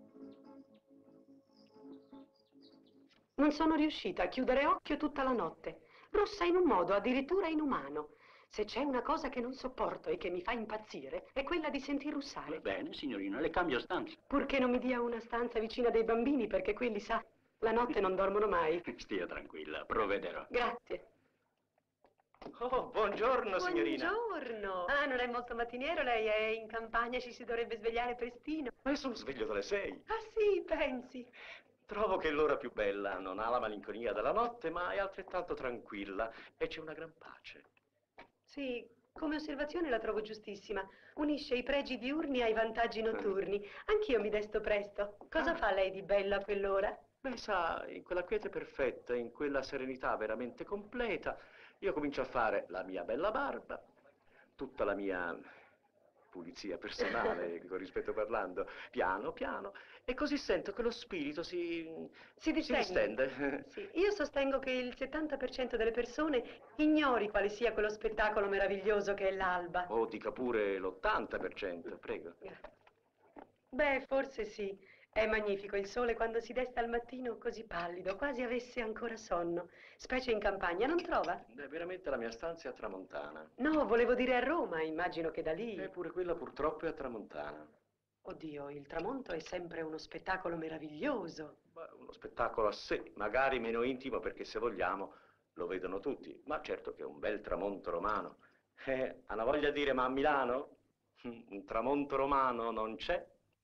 Non sono riuscita a chiudere occhio tutta la notte. Rossa in un modo addirittura inumano. Se c'è una cosa che non sopporto e che mi fa impazzire, è quella di sentir russare. Va bene, signorina, le cambio stanza. Purché non mi dia una stanza vicina dei bambini, perché quelli, sa, la notte non dormono mai. Stia tranquilla, provvederò. Grazie. Oh, buongiorno, signorina. Buongiorno. Ah, non è molto mattiniero, lei è in campagna, ci si dovrebbe svegliare prestino. Ma io sono sveglio dalle sei. Ah sì, pensi. Trovo che l'ora più bella non ha la malinconia della notte, ma è altrettanto tranquilla e c'è una gran pace. Sì, come osservazione la trovo giustissima. Unisce i pregi diurni ai vantaggi notturni. Anch'io mi desto presto. Cosa Ah. fa lei di bello a quell'ora? Beh, sa, in quella quiete perfetta, in quella serenità veramente completa, io comincio a fare la mia bella barba, tutta la mia pulizia personale, con rispetto parlando, piano piano, e così sento che lo spirito si, Si distende. distende. Sì, io sostengo che il settanta per cento delle persone ignori quale sia quello spettacolo meraviglioso che è l'alba. O dica pure l'ottanta per cento, prego. Beh, forse sì. È magnifico il sole quando si desta al mattino così pallido, quasi avesse ancora sonno. Specie in campagna, non trova? È veramente la mia stanza è a tramontana. No, volevo dire a Roma, immagino che da lì... Eppure quella purtroppo è a tramontana. Oddio, il tramonto è sempre uno spettacolo meraviglioso. Beh, uno spettacolo a sé, magari meno intimo perché se vogliamo lo vedono tutti, ma certo che è un bel tramonto romano. Eh, hanno voglia di dire ma a Milano? Un tramonto romano non c'è?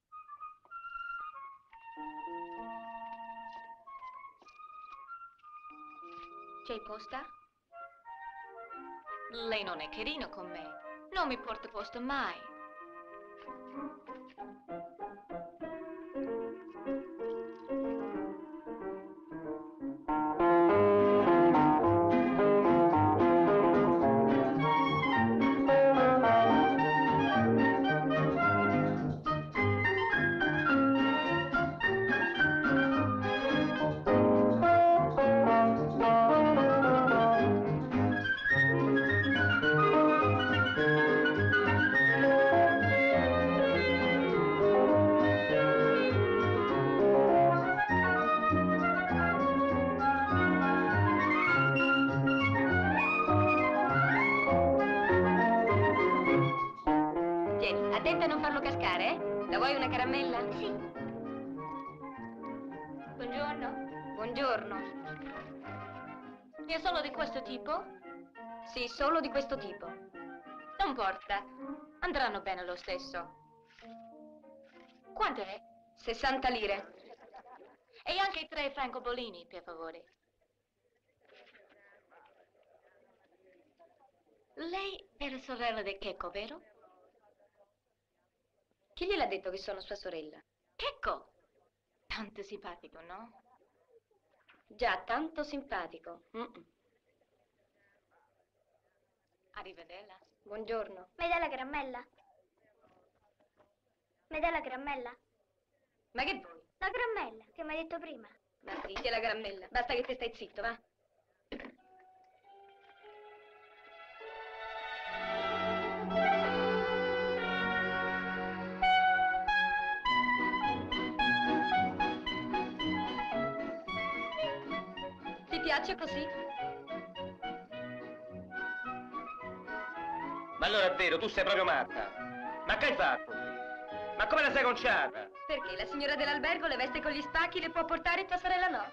C'è posta? Lei non è carino con me. Non mi porta posto mai. Tieni, attenta a non farlo cascare, eh? La vuoi una caramella? Sì. Buongiorno. Buongiorno. È solo di questo tipo? Sì, solo di questo tipo. Non importa. Andranno bene lo stesso. Quanto è? sessanta lire. E anche i tre francobolini, per favore. Lei è la sorella di Checco, vero? Chi gliel'ha detto che sono sua sorella? Checco! Tanto simpatico, no? Già, tanto simpatico. Mm-mm. Arrivedella. Buongiorno. Mi dai la caramella? Mi dai la caramella? Ma che vuoi? La caramella, che mi hai detto prima. Ma sì, che è la caramella. Basta che te stai zitto, va? Ti piace così? Ma allora è vero, tu sei proprio matta. Ma che hai fatto? Ma come la sei conciata? Perché la signora dell'albergo le veste con gli spacchi le può portare e tua sorella no?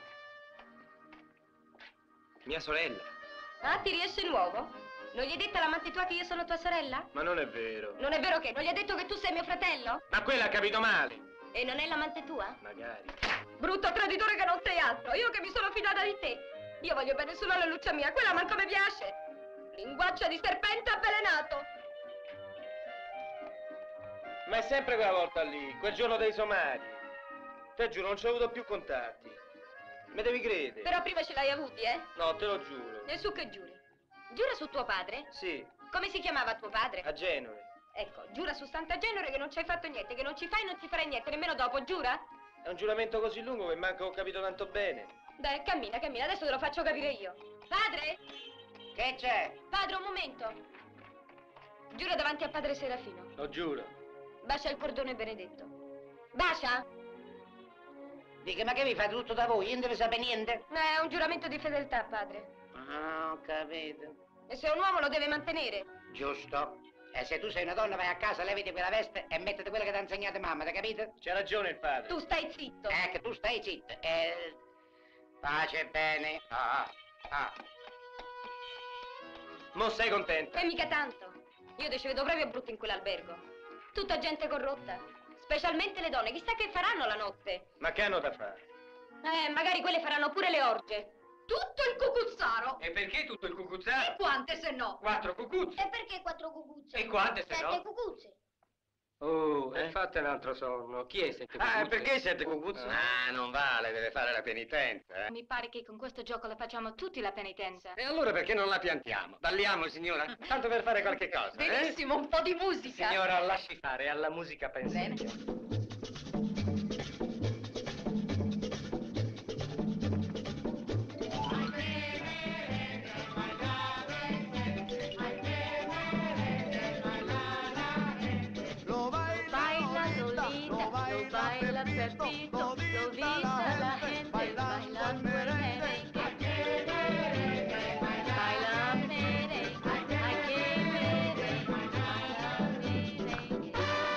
Mia sorella. Ah, ti riesce nuovo? Non gli hai detto all'amante tua che io sono tua sorella? Ma non è vero. Non è vero che? Non gli ha detto che tu sei mio fratello? Ma quella ha capito male. E non è l'amante tua? Magari. Brutto traditore che non sei altro, io che mi sono fidata di te. Io voglio bene solo alla Lucia mia, quella manco mi piace. Linguaccia di serpente avvelenato. Ma è sempre quella volta lì, quel giorno dei somari. Te giuro, non ci ho avuto più contatti. Mi devi credere. Però prima ce l'hai avuti, eh? No, te lo giuro. E su che giuri? Giura su tuo padre? Sì, Come si chiamava tuo padre? a Genova. Ecco, giura su Santa Genere che non ci hai fatto niente, che non ci fai e non ci farai niente, nemmeno dopo, giura? È un giuramento così lungo che manco ho capito tanto bene. Dai, cammina, cammina, adesso te lo faccio capire io. Padre? Che c'è? Padre, un momento. Giura davanti a padre Serafino. Lo giuro. Bacia il cordone benedetto. Bacia? Dica, ma che vi fate tutto da voi? Io non deve sapere niente. Eh, è un giuramento di fedeltà, padre. Ah, ho capito. E se è un uomo lo deve mantenere. Giusto. E se tu sei una donna vai a casa, levati quella veste e mettete quella che ti ha insegnato mamma, hai capito? C'ha ragione il padre. Tu stai zitto. Eh, che tu stai zitto. Eh, pace bene. Ah, ah. Mo sei contenta? E mica tanto. Io te ci vedo proprio brutto in quell'albergo. Tutta gente corrotta. Specialmente le donne. Chissà che faranno la notte. Ma che hanno da fare? Eh, magari quelle faranno pure le orge. Tutto il cucuzzaro. E perché tutto il cucuzzaro? E quante se no? Quattro cucuzze. E perché quattro cucuzze? E quante se Sette no? cucuzze. Oh, E fate un altro sonno. Chi è sette cucuzze? Ah, perché sette cucuzze? Ah, non vale, deve fare la penitenza, eh. Mi pare che con questo gioco la facciamo tutti la penitenza. E allora perché non la piantiamo? Balliamo, signora? Tanto per fare qualche cosa, eh? Benissimo, un po' di musica. Signora, lasci fare, alla musica penso. Bene. Baila Pepito, lo vista la gente bailando el merengue. Baila merengue, ay que merengue, baila merengue.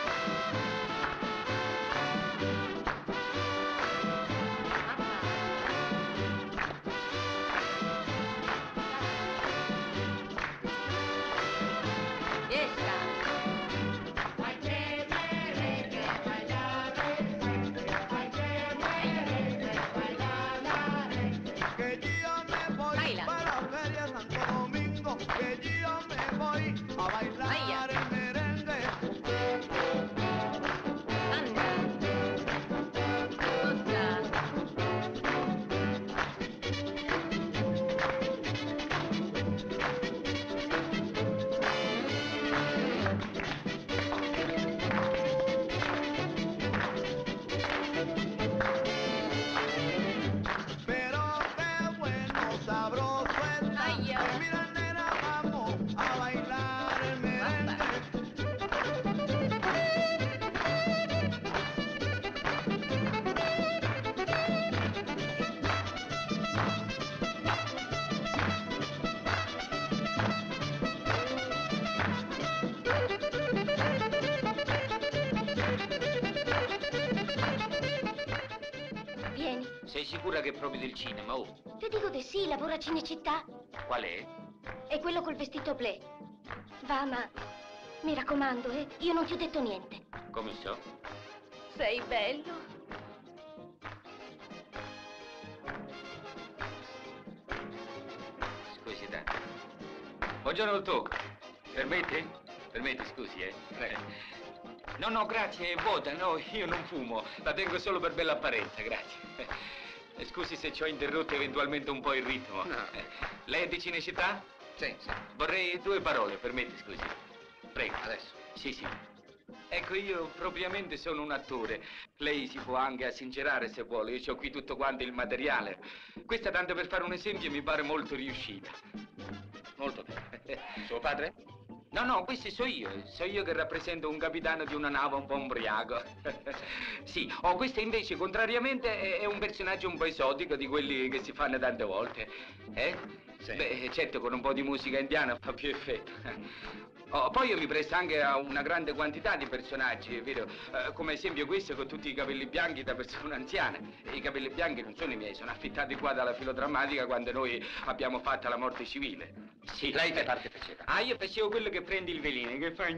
Vieni. Sei sicura che è proprio del cinema, oh? Ti dico di sì, lavora a Cinecittà. Qual è? È quello col vestito blé. Va, ma mi raccomando, eh? Io non ti ho detto niente. Come so? Sei bello. Scusi, tanto. Buongiorno, dottore. Permette? Permette, scusi, eh? Prego. No, no, grazie, è vuota, no, io non fumo. La tengo solo per bella apparenza, grazie. Eh, Scusi se ci ho interrotto eventualmente un po' il ritmo. No. Eh, Lei è di Cinecittà? Sì, sì. Vorrei due parole, permette, scusi. Prego. Adesso. Sì, sì. Ecco, io propriamente sono un attore. Lei si può anche assincerare se vuole. Io ho qui tutto quanto il materiale. Questa, tanto per fare un esempio, mi pare molto riuscita. Molto bene. Suo padre? No, no, questo so io. So io che rappresento un capitano di una nave un po' ubriaco. Sì, oh, questo invece, contrariamente, è, è un personaggio un po' esotico di quelli che si fanno tante volte. Eh? Sì. Beh, certo, con un po' di musica indiana fa più effetto. Oh, poi io mi presto anche a una grande quantità di personaggi, è vero? Eh, come esempio questo con tutti i capelli bianchi da persona anziana. E i capelli bianchi non sono i miei, sono affittati qua dalla filodrammatica quando noi abbiamo fatto la morte civile. Sì. Lei che parte faceva? Ah, io facevo quello che prende il veleno, che fa...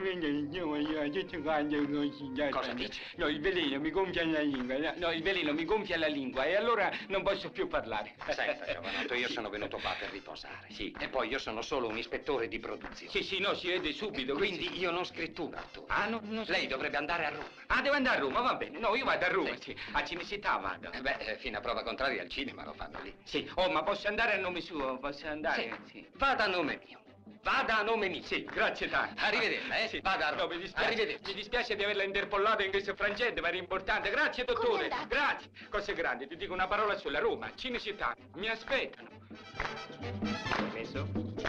Cosa dice? No, il veleno mi gonfia la lingua, no, il veleno mi gonfia la lingua e allora non posso più parlare. Senta, giovanotto, io Sì. sono venuto qua per riposare. Sì. E poi io sono solo un ispettore di produzione. Sì, sì, no, si vede subito. Quindi sì. io non scrittura, attore. Ah, no, non Lei dovrebbe andare a Roma. Ah, devo andare a Roma, va bene. No, io vado a Roma, sì. A Cinecittà vado. Eh beh, eh, fino a prova contraria al cinema lo fanno lì. Sì. Oh, ma posso andare a nome suo? Posso andare? Sì. Vada a nome mio. Vada a nome mio. Sì, grazie tanto. Arrivederla, eh? Sì. Vada a Roma. No, mi dispiace, Arrivederci. mi dispiace di averla interpollata in questo frangente, ma era importante. Grazie, dottore. andate? Grazie. Cose grandi, ti dico una parola sola. Roma, Cinecittà, mi aspettano. Permesso?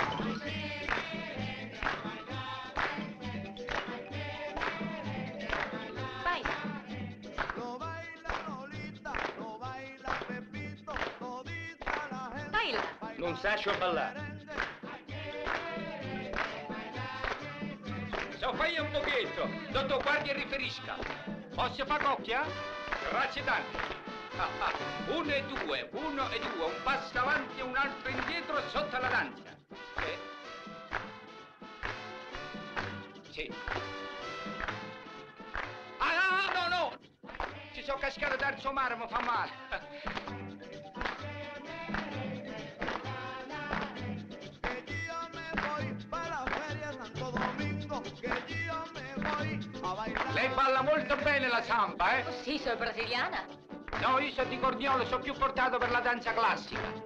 Vai. Baila. Non saccio ballare. So fai un pochetto. Dottor, guardi e riferisca. Posso fare coppia? Grazie tante. Ah, ah. Uno e due, uno e due, un passo avanti e un altro indietro sotto la danza. Eh? Sì. Ah, no, no, no! Ci sono cascato dal suo marmo, fa male. Lei balla molto bene la samba, eh? Oh, sì, sono brasiliana. No, io sono di Corniolo, sono più portato per la danza classica.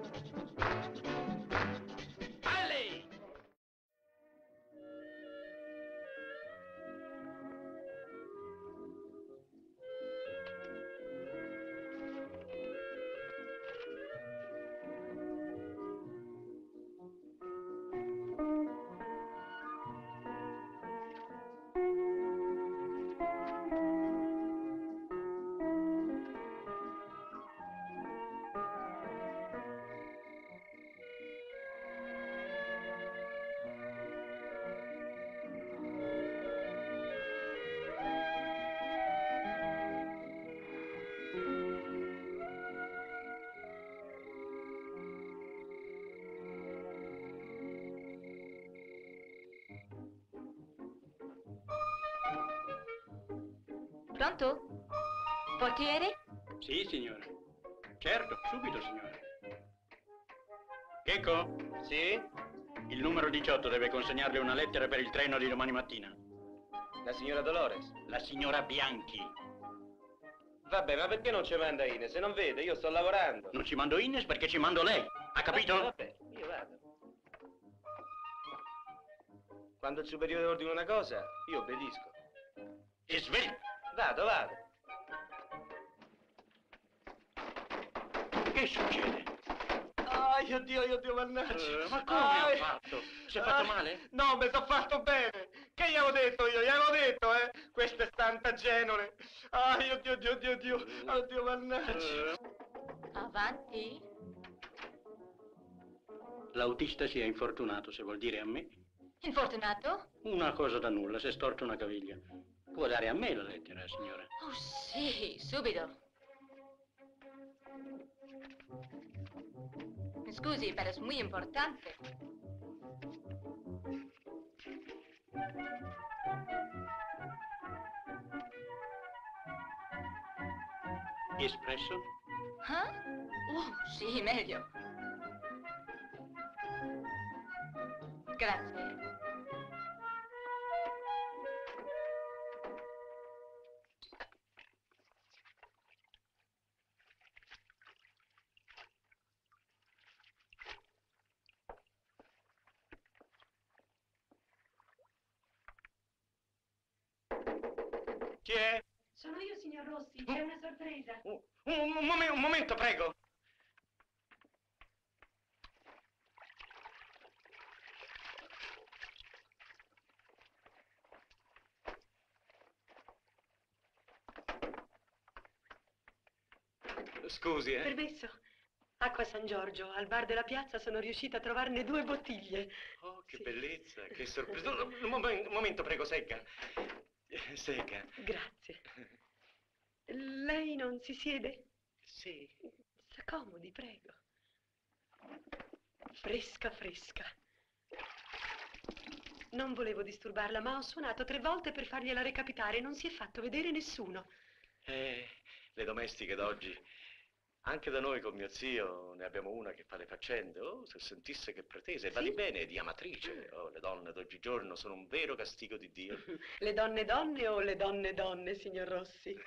Pronto? Portiere? Sì, signora. Certo, subito, signora. Checco? Sì? Il numero diciotto deve consegnarle una lettera per il treno di domani mattina. La signora Dolores? La signora Bianchi. Vabbè, ma perché non ci manda Ines? Se non vede, io sto lavorando. Non ci mando Ines perché ci mando lei. Ha capito? Vabbè, vabbè, io vado. Quando il superiore ordina una cosa, io obbedisco. E svegli. Vado, vado. Che succede? Ai, oddio, oddio, mannaggia. Uh, ma come ha fatto? Si è fatto male? No, mi sono fatto bene. Che gli avevo detto io? Gli avevo detto, eh? Questa è stanta genole. Ai, oddio, oddio, oddio, oddio. Oddio, mannaggia. Avanti. L'autista si è infortunato, se vuol dire a me. Infortunato? Una cosa da nulla, si è storto una caviglia. Può dare a me la lettera, signora. Oh, sì, subito. Scusi, però è molto importante. Espresso? Ah? Oh, sì, meglio. Grazie. Chi è? Sono io, signor Rossi, c'è una sorpresa. Un, un, un momento, un momento, prego. Scusi, eh? Permesso? Acqua San Giorgio, al bar della piazza sono riuscita a trovarne due bottiglie. Oh, che Sì. bellezza, che sorpresa. Un momento, un momento, prego, secca. Secca. Grazie. Lei non si siede? Sì. S'accomodi, prego. Fresca, fresca. Non volevo disturbarla, ma ho suonato tre volte per fargliela recapitare e non si è fatto vedere nessuno. Eh, le domestiche d'oggi. Anche da noi con mio zio ne abbiamo una che fa le faccende. Oh, se sentisse che pretese, badi Sì? bene, è di amatrice. Oh, le donne d'oggigiorno sono un vero castigo di Dio. Le donne donne o le donne donne, signor Rossi?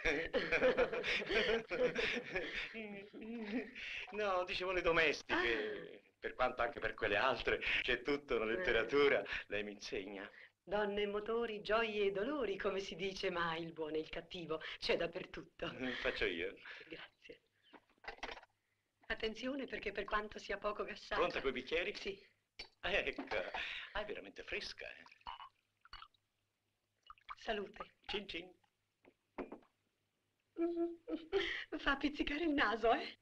No, dicevo le domestiche. Per quanto anche per quelle altre c'è tutta una letteratura. Lei mi insegna. Donne e motori, gioie e dolori, come si dice, ma il buono e il cattivo c'è dappertutto. Faccio io. Grazie. Attenzione perché per quanto sia poco gassata... Pronta coi bicchieri? Sì. Ecco, ah, è veramente fresca. Eh. Salute. Cin cin. Fa pizzicare il naso, eh?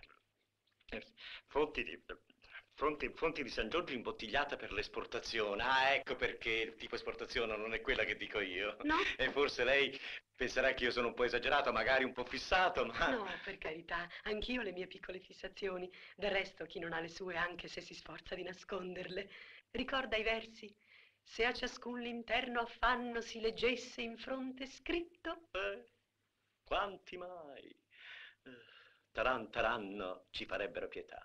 Fonti di... Fonti, fonti di San Giorgio imbottigliata per l'esportazione. Ah, ecco perché il tipo esportazione non è quella che dico io. No? E forse lei penserà che io sono un po' esagerato, magari un po' fissato, ma... No, per carità, anch'io ho le mie piccole fissazioni. Del resto, chi non ha le sue, anche se si sforza di nasconderle. Ricorda i versi? Se a ciascun l'interno affanno si leggesse in fronte scritto. Eh, quanti mai? Eh, taran taranno ci farebbero pietà.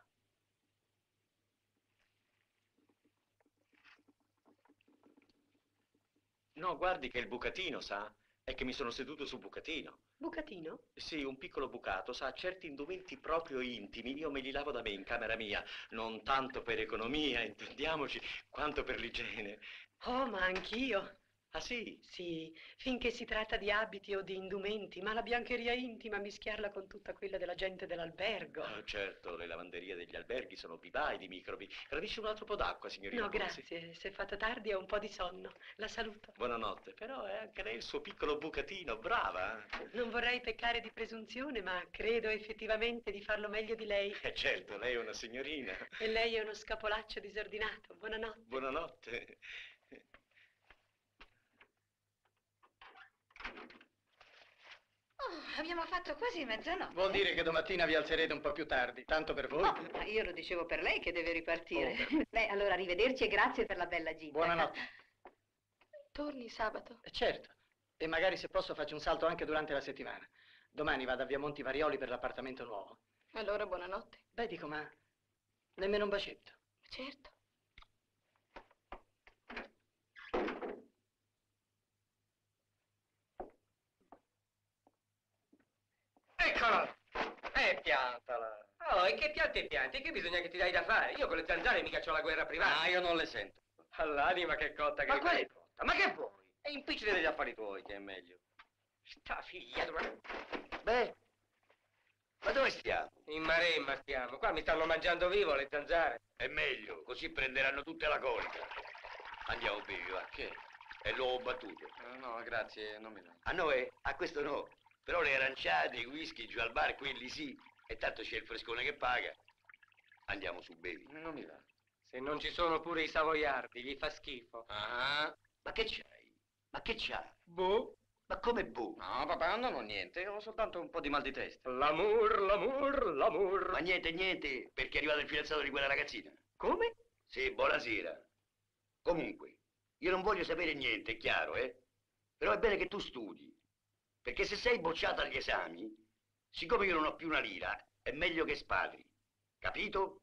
No, guardi che il bucatino, sa? È che mi sono seduto sul bucatino. Bucatino? Sì, un piccolo bucato, sa, certi indumenti proprio intimi io me li lavo da me in camera mia, non tanto per economia, intendiamoci, quanto per l'igiene. Oh, ma anch'io. Ah, sì? Sì, finché si tratta di abiti o di indumenti, ma la biancheria intima mischiarla con tutta quella della gente dell'albergo. Oh, certo, le lavanderie degli alberghi sono vivai di microbi. Gradisce un altro po' d'acqua, signorina? No, grazie, se è fatta tardi ho un po' di sonno. La saluto. Buonanotte, però è anche lei il suo piccolo bucatino, brava. Non vorrei peccare di presunzione, ma credo effettivamente di farlo meglio di lei. Eh, certo, lei è una signorina. E lei è uno scapolaccio disordinato. Buonanotte. Buonanotte. Oh, abbiamo fatto quasi mezzanotte. Vuol dire che domattina vi alzerete un po' più tardi, tanto per voi. Oh, ma io lo dicevo per lei che deve ripartire. Oh, Beh, allora arrivederci e grazie per la bella gita. Buonanotte. Torni sabato? Eh, certo. E magari se posso faccio un salto anche durante la settimana. Domani vado a Via Monti Varioli per l'appartamento nuovo. Allora buonanotte. Beh, dico, ma nemmeno un bacetto. Certo. Eccola! Eh, piantala. Oh, e che piante e piante? Che bisogna che ti dai da fare? Io con le zanzare mica c'ho la guerra privata. Ah, io non le sento. All'anima che cotta che Ma quale fai. cotta? Ma che vuoi? E impicciati degli affari tuoi, che è meglio. Sta figlia tua. Beh, ma dove stiamo? In Maremma stiamo. Qua mi stanno mangiando vivo le zanzare. È meglio, così prenderanno tutta la colica. Andiamo, bevi, va. Che? È l'uovo battuto. No, no, grazie, non mi va. A noi? A questo no. Però le aranciate, i whisky giù al bar, quelli sì. E tanto c'è il frescone che paga. Andiamo su, bevi. Non mi va. Se non ci sono pure i savoiardi, gli fa schifo. Ah, ma che c'hai? Ma che c'hai? Boh. Ma come boh? No, papà, non ho niente, ho soltanto un po' di mal di testa. L'amor, l'amor, l'amor. Ma niente, niente, perché è arrivato il fidanzato di quella ragazzina. Come? Sì, buonasera. Comunque, io non voglio sapere niente, è chiaro, eh? Però è bene che tu studi. Perché se sei bocciata agli esami, siccome io non ho più una lira, è meglio che spadri. Capito?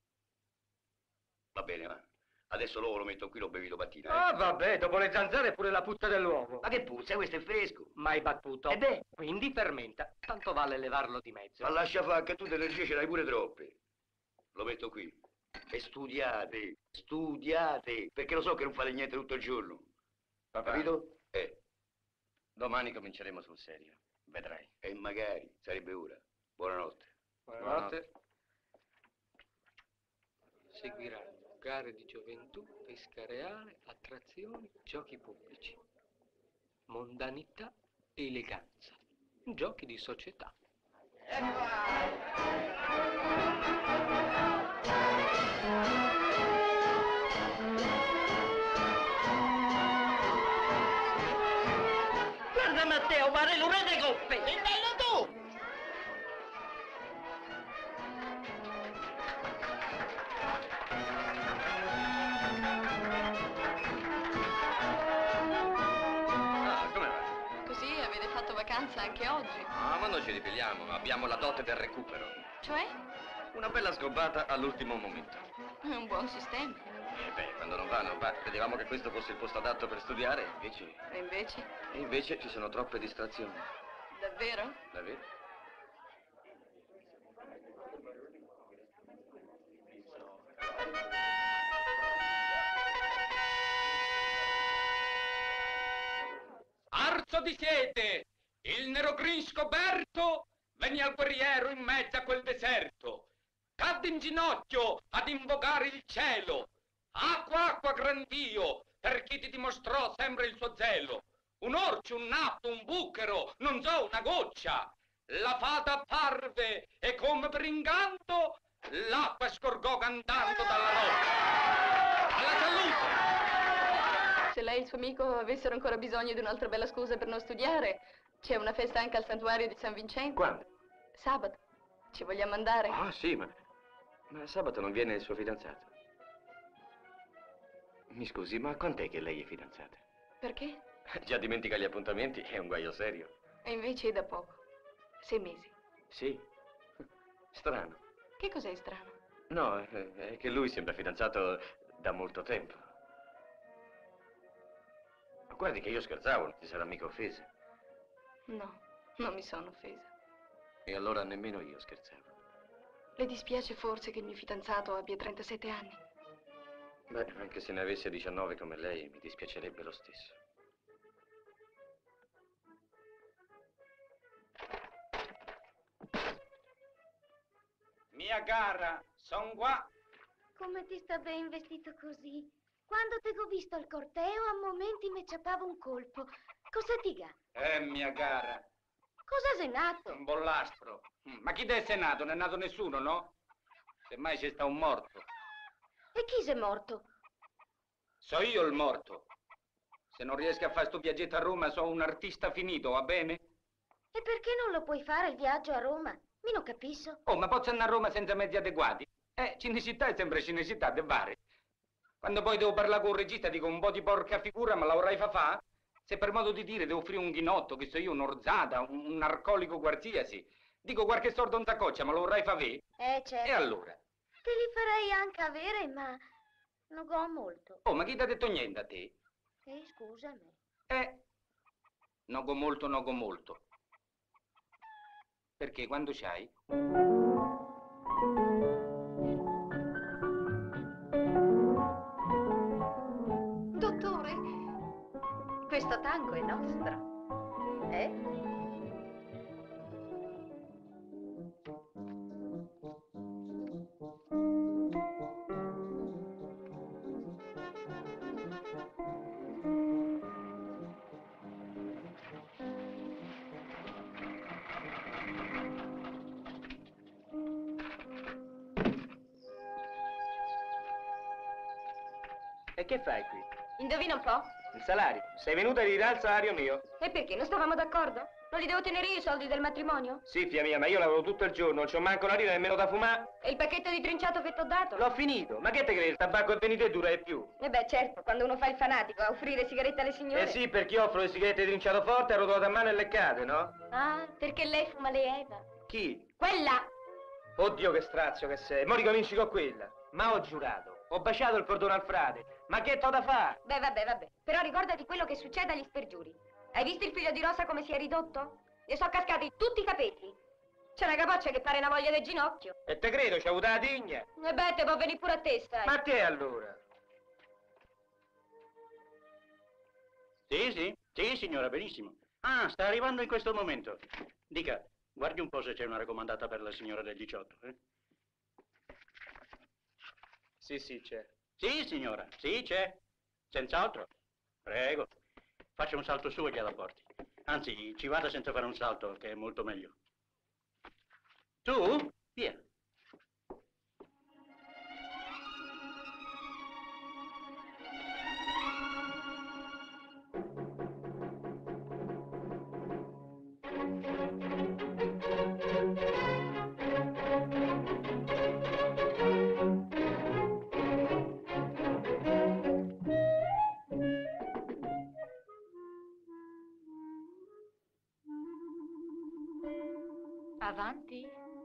Va bene, va. Adesso l'uovo lo metto qui, l'ho bevuto mattina. Eh? Ah, vabbè, dopo le zanzare pure la puzza dell'uovo. Ma che puzza, questo è fresco. Mai battuto. E beh. Quindi fermenta. Tanto vale levarlo di mezzo. Ma lascia fare che tu di energie ce l'hai pure troppe. Lo metto qui. E studiate, studiate, perché lo so che non fate niente tutto il giorno. Papà. Capito? Eh. Domani cominceremo sul serio, vedrai. E magari, sarebbe ora. Buonanotte. Buonanotte. Seguiranno gare di gioventù, pesca reale, attrazioni, giochi pubblici, mondanità, eleganza, giochi di società. Guarda Matteo, pare l'una delle coppe! Sei bello tu! Ah, come va? Così avete fatto vacanza anche oggi? Ah, ma noi ci ripigliamo, abbiamo la dote del recupero. Cioè? Una bella sgobbata all'ultimo momento. È un buon sistema. E beh, quando non va, non va. Credevamo che questo fosse il posto adatto per studiare, invece... E invece? E invece ci sono troppe distrazioni. Davvero? Davvero? Arzo di siete, il nerogrin scoperto, venne al guerriero in mezzo a quel deserto. Cadde in ginocchio ad invocare il cielo. Acqua, acqua, gran Dio, per chi ti dimostrò sempre il suo zelo. Un orcio, un nappo, un buchero, non so, una goccia. La fata apparve e come per incanto l'acqua scorgò cantando dalla roccia. Alla salute! Se lei e il suo amico avessero ancora bisogno di un'altra bella scusa per non studiare, c'è una festa anche al santuario di San Vincenzo. Quando? Sabato. Ci vogliamo andare? Ah, sì, ma... Ma sabato non viene il suo fidanzato. Mi scusi, ma quant'è che lei è fidanzata? Perché? Già dimentica gli appuntamenti, è un guaio serio. E invece è da poco. Sei mesi. Sì. Strano. Che cos'è strano? No, è è che lui sembra fidanzato da molto tempo. Ma guardi che io scherzavo, non ti sarà mica offesa. No, non mi sono offesa. E allora nemmeno io scherzavo. Le dispiace forse che il mio fidanzato abbia trentasette anni? Beh, anche se ne avesse diciannove come lei, mi dispiacerebbe lo stesso. Mia cara, son qua. Come ti sta ben vestito così? Quando te ho visto al corteo, a momenti mi ciappava un colpo. Cosa dica? Eh, mia cara, Cosa sei nato? un bollastro. Mm, Ma chi te sei nato? Non è nato nessuno, no? Semmai c'è sta un morto. E chi sei morto? So io il morto. Se non riesco a fare sto viaggetto a Roma, sono un artista finito, va bene? E perché non lo puoi fare il viaggio a Roma? Mi non capisco. Oh, ma posso andare a Roma senza mezzi adeguati? Eh, Cinecittà è sempre Cinecittà, de vari. Quando poi devo parlare con un regista dico un po' di porca figura, ma la vorrei fa fa? Se per modo di dire devo offrire un ghinotto, che so io, un'orzata, un, un narcolico qualsiasi, dico qualche sordo in saccoccia, ma lo vorrei fa ve? Eh, certo. E allora? Te li farei anche avere, ma non go molto. Oh, ma chi ti ha detto niente a te? Eh, scusami. Eh, non go molto, non go molto. Perché quando c'hai? Dottore, questo tango è nostro. Eh? E che fai qui? Indovina un po'? Il salario. Sei venuta a ridare il salario mio? E perché? Non stavamo d'accordo? Non li devo tenere io i soldi del matrimonio? Sì, figlia mia, ma io lavoro tutto il giorno, non c'ho manco una lira nemmeno da fumare. E il pacchetto di trinciato che t'ho dato? L'ho finito. Ma che te credi? Il tabacco è venuto e dura di più. E beh, certo, quando uno fa il fanatico a offrire sigarette alle signore. Eh sì, perché io offro le sigarette di trinciato forte, arrotolate a mano e leccate, no? Ah, perché lei fuma le Eva? Chi? Quella! Oddio che strazio che sei. Mo ricominci con quella. Ma ho giurato. Ho baciato il cordone al frate. Ma che t'ho da fare? Beh, vabbè, vabbè. Però ricordati quello che succede agli spergiuri. Hai visto il figlio di Rosa come si è ridotto? Gli sono cascati tutti i capelli. C'è una capoccia che pare una voglia del ginocchio. E te credo, c'ho avuto la tigna. E beh, te può venire pure a te, sai. Ma a te allora? Sì, sì, sì, signora, benissimo. Ah, sta arrivando in questo momento. Dica, guardi un po' se c'è una raccomandata per la signora del diciotto, eh? Sì, sì, c'è. Sì, signora, sì, c'è. Senz'altro. Prego. Faccia un salto su e gliela porti. Anzi, ci vada senza fare un salto, che è molto meglio. Tu? Via. Avanti.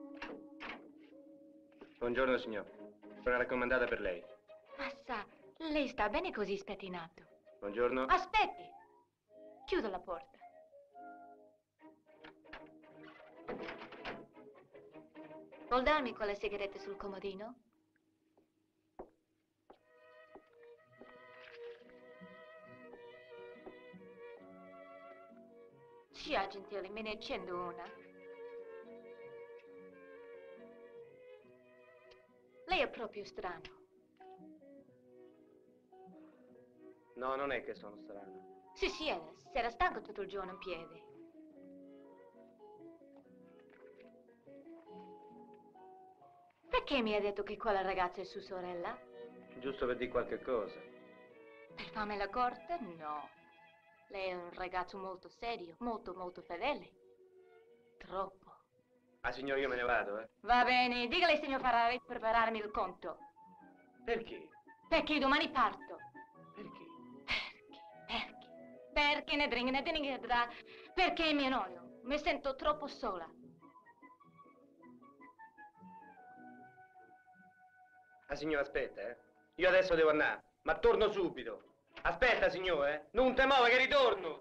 Buongiorno, signor. Una raccomandata per lei. Ma sa, lei sta bene così spettinato. Buongiorno. Aspetti. Chiudo la porta. Vuol darmi quelle sigarette sul comodino? Sia gentile, me ne accendo una. Lei è proprio strano. No, non è che sono strano. Sì, sì, era, si era stanco tutto il giorno in piedi. Perché mi ha detto che quella ragazza è sua sorella? Giusto per dire qualche cosa. Per farmi la corte? No. Lei è un ragazzo molto serio, molto, molto fedele. Troppo. Ah, signor, io me ne vado, eh. Va bene, digale, signor Ferrari, per prepararmi il conto. Perché? Perché domani parto. Perché ne dringa, ne dringa, da- perché mio nonno. Mi sento troppo sola. La signora aspetta, eh. Io adesso devo andare, ma torno subito. Aspetta, signore, eh. Non te muove che ritorno.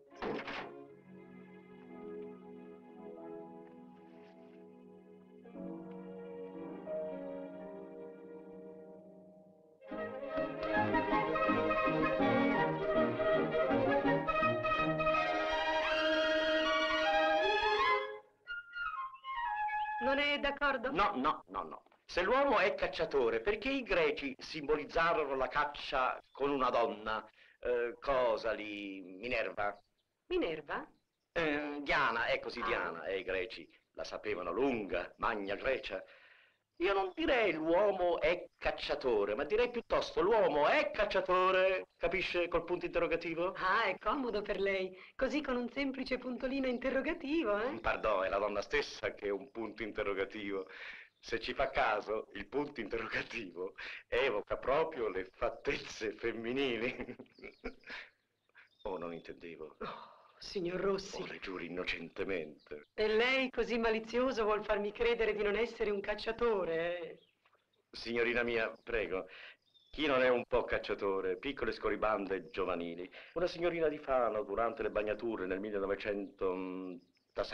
Non è d'accordo? No, no, no, no. Se l'uomo è cacciatore, perché i greci simbolizzarono la caccia con una donna? Eh, cosa lì? Minerva? Minerva? Eh, Diana, è così Ah. Diana, e i greci la sapevano lunga, Magna Grecia. Io non direi l'uomo è cacciatore, ma direi piuttosto l'uomo è cacciatore, capisce, col punto interrogativo? Ah, è comodo per lei. Così con un semplice puntolino interrogativo, eh? Pardon, è la donna stessa che è un punto interrogativo. Se ci fa caso, il punto interrogativo evoca proprio le fattezze femminili. Oh, non intendevo. Signor Rossi. Oh, le giuro innocentemente. E lei, così malizioso, vuol farmi credere di non essere un cacciatore, eh? Signorina mia, prego, chi non è un po' cacciatore? Piccole scorribande giovanili. Una signorina di Fano, durante le bagnature nel millenovecentosette,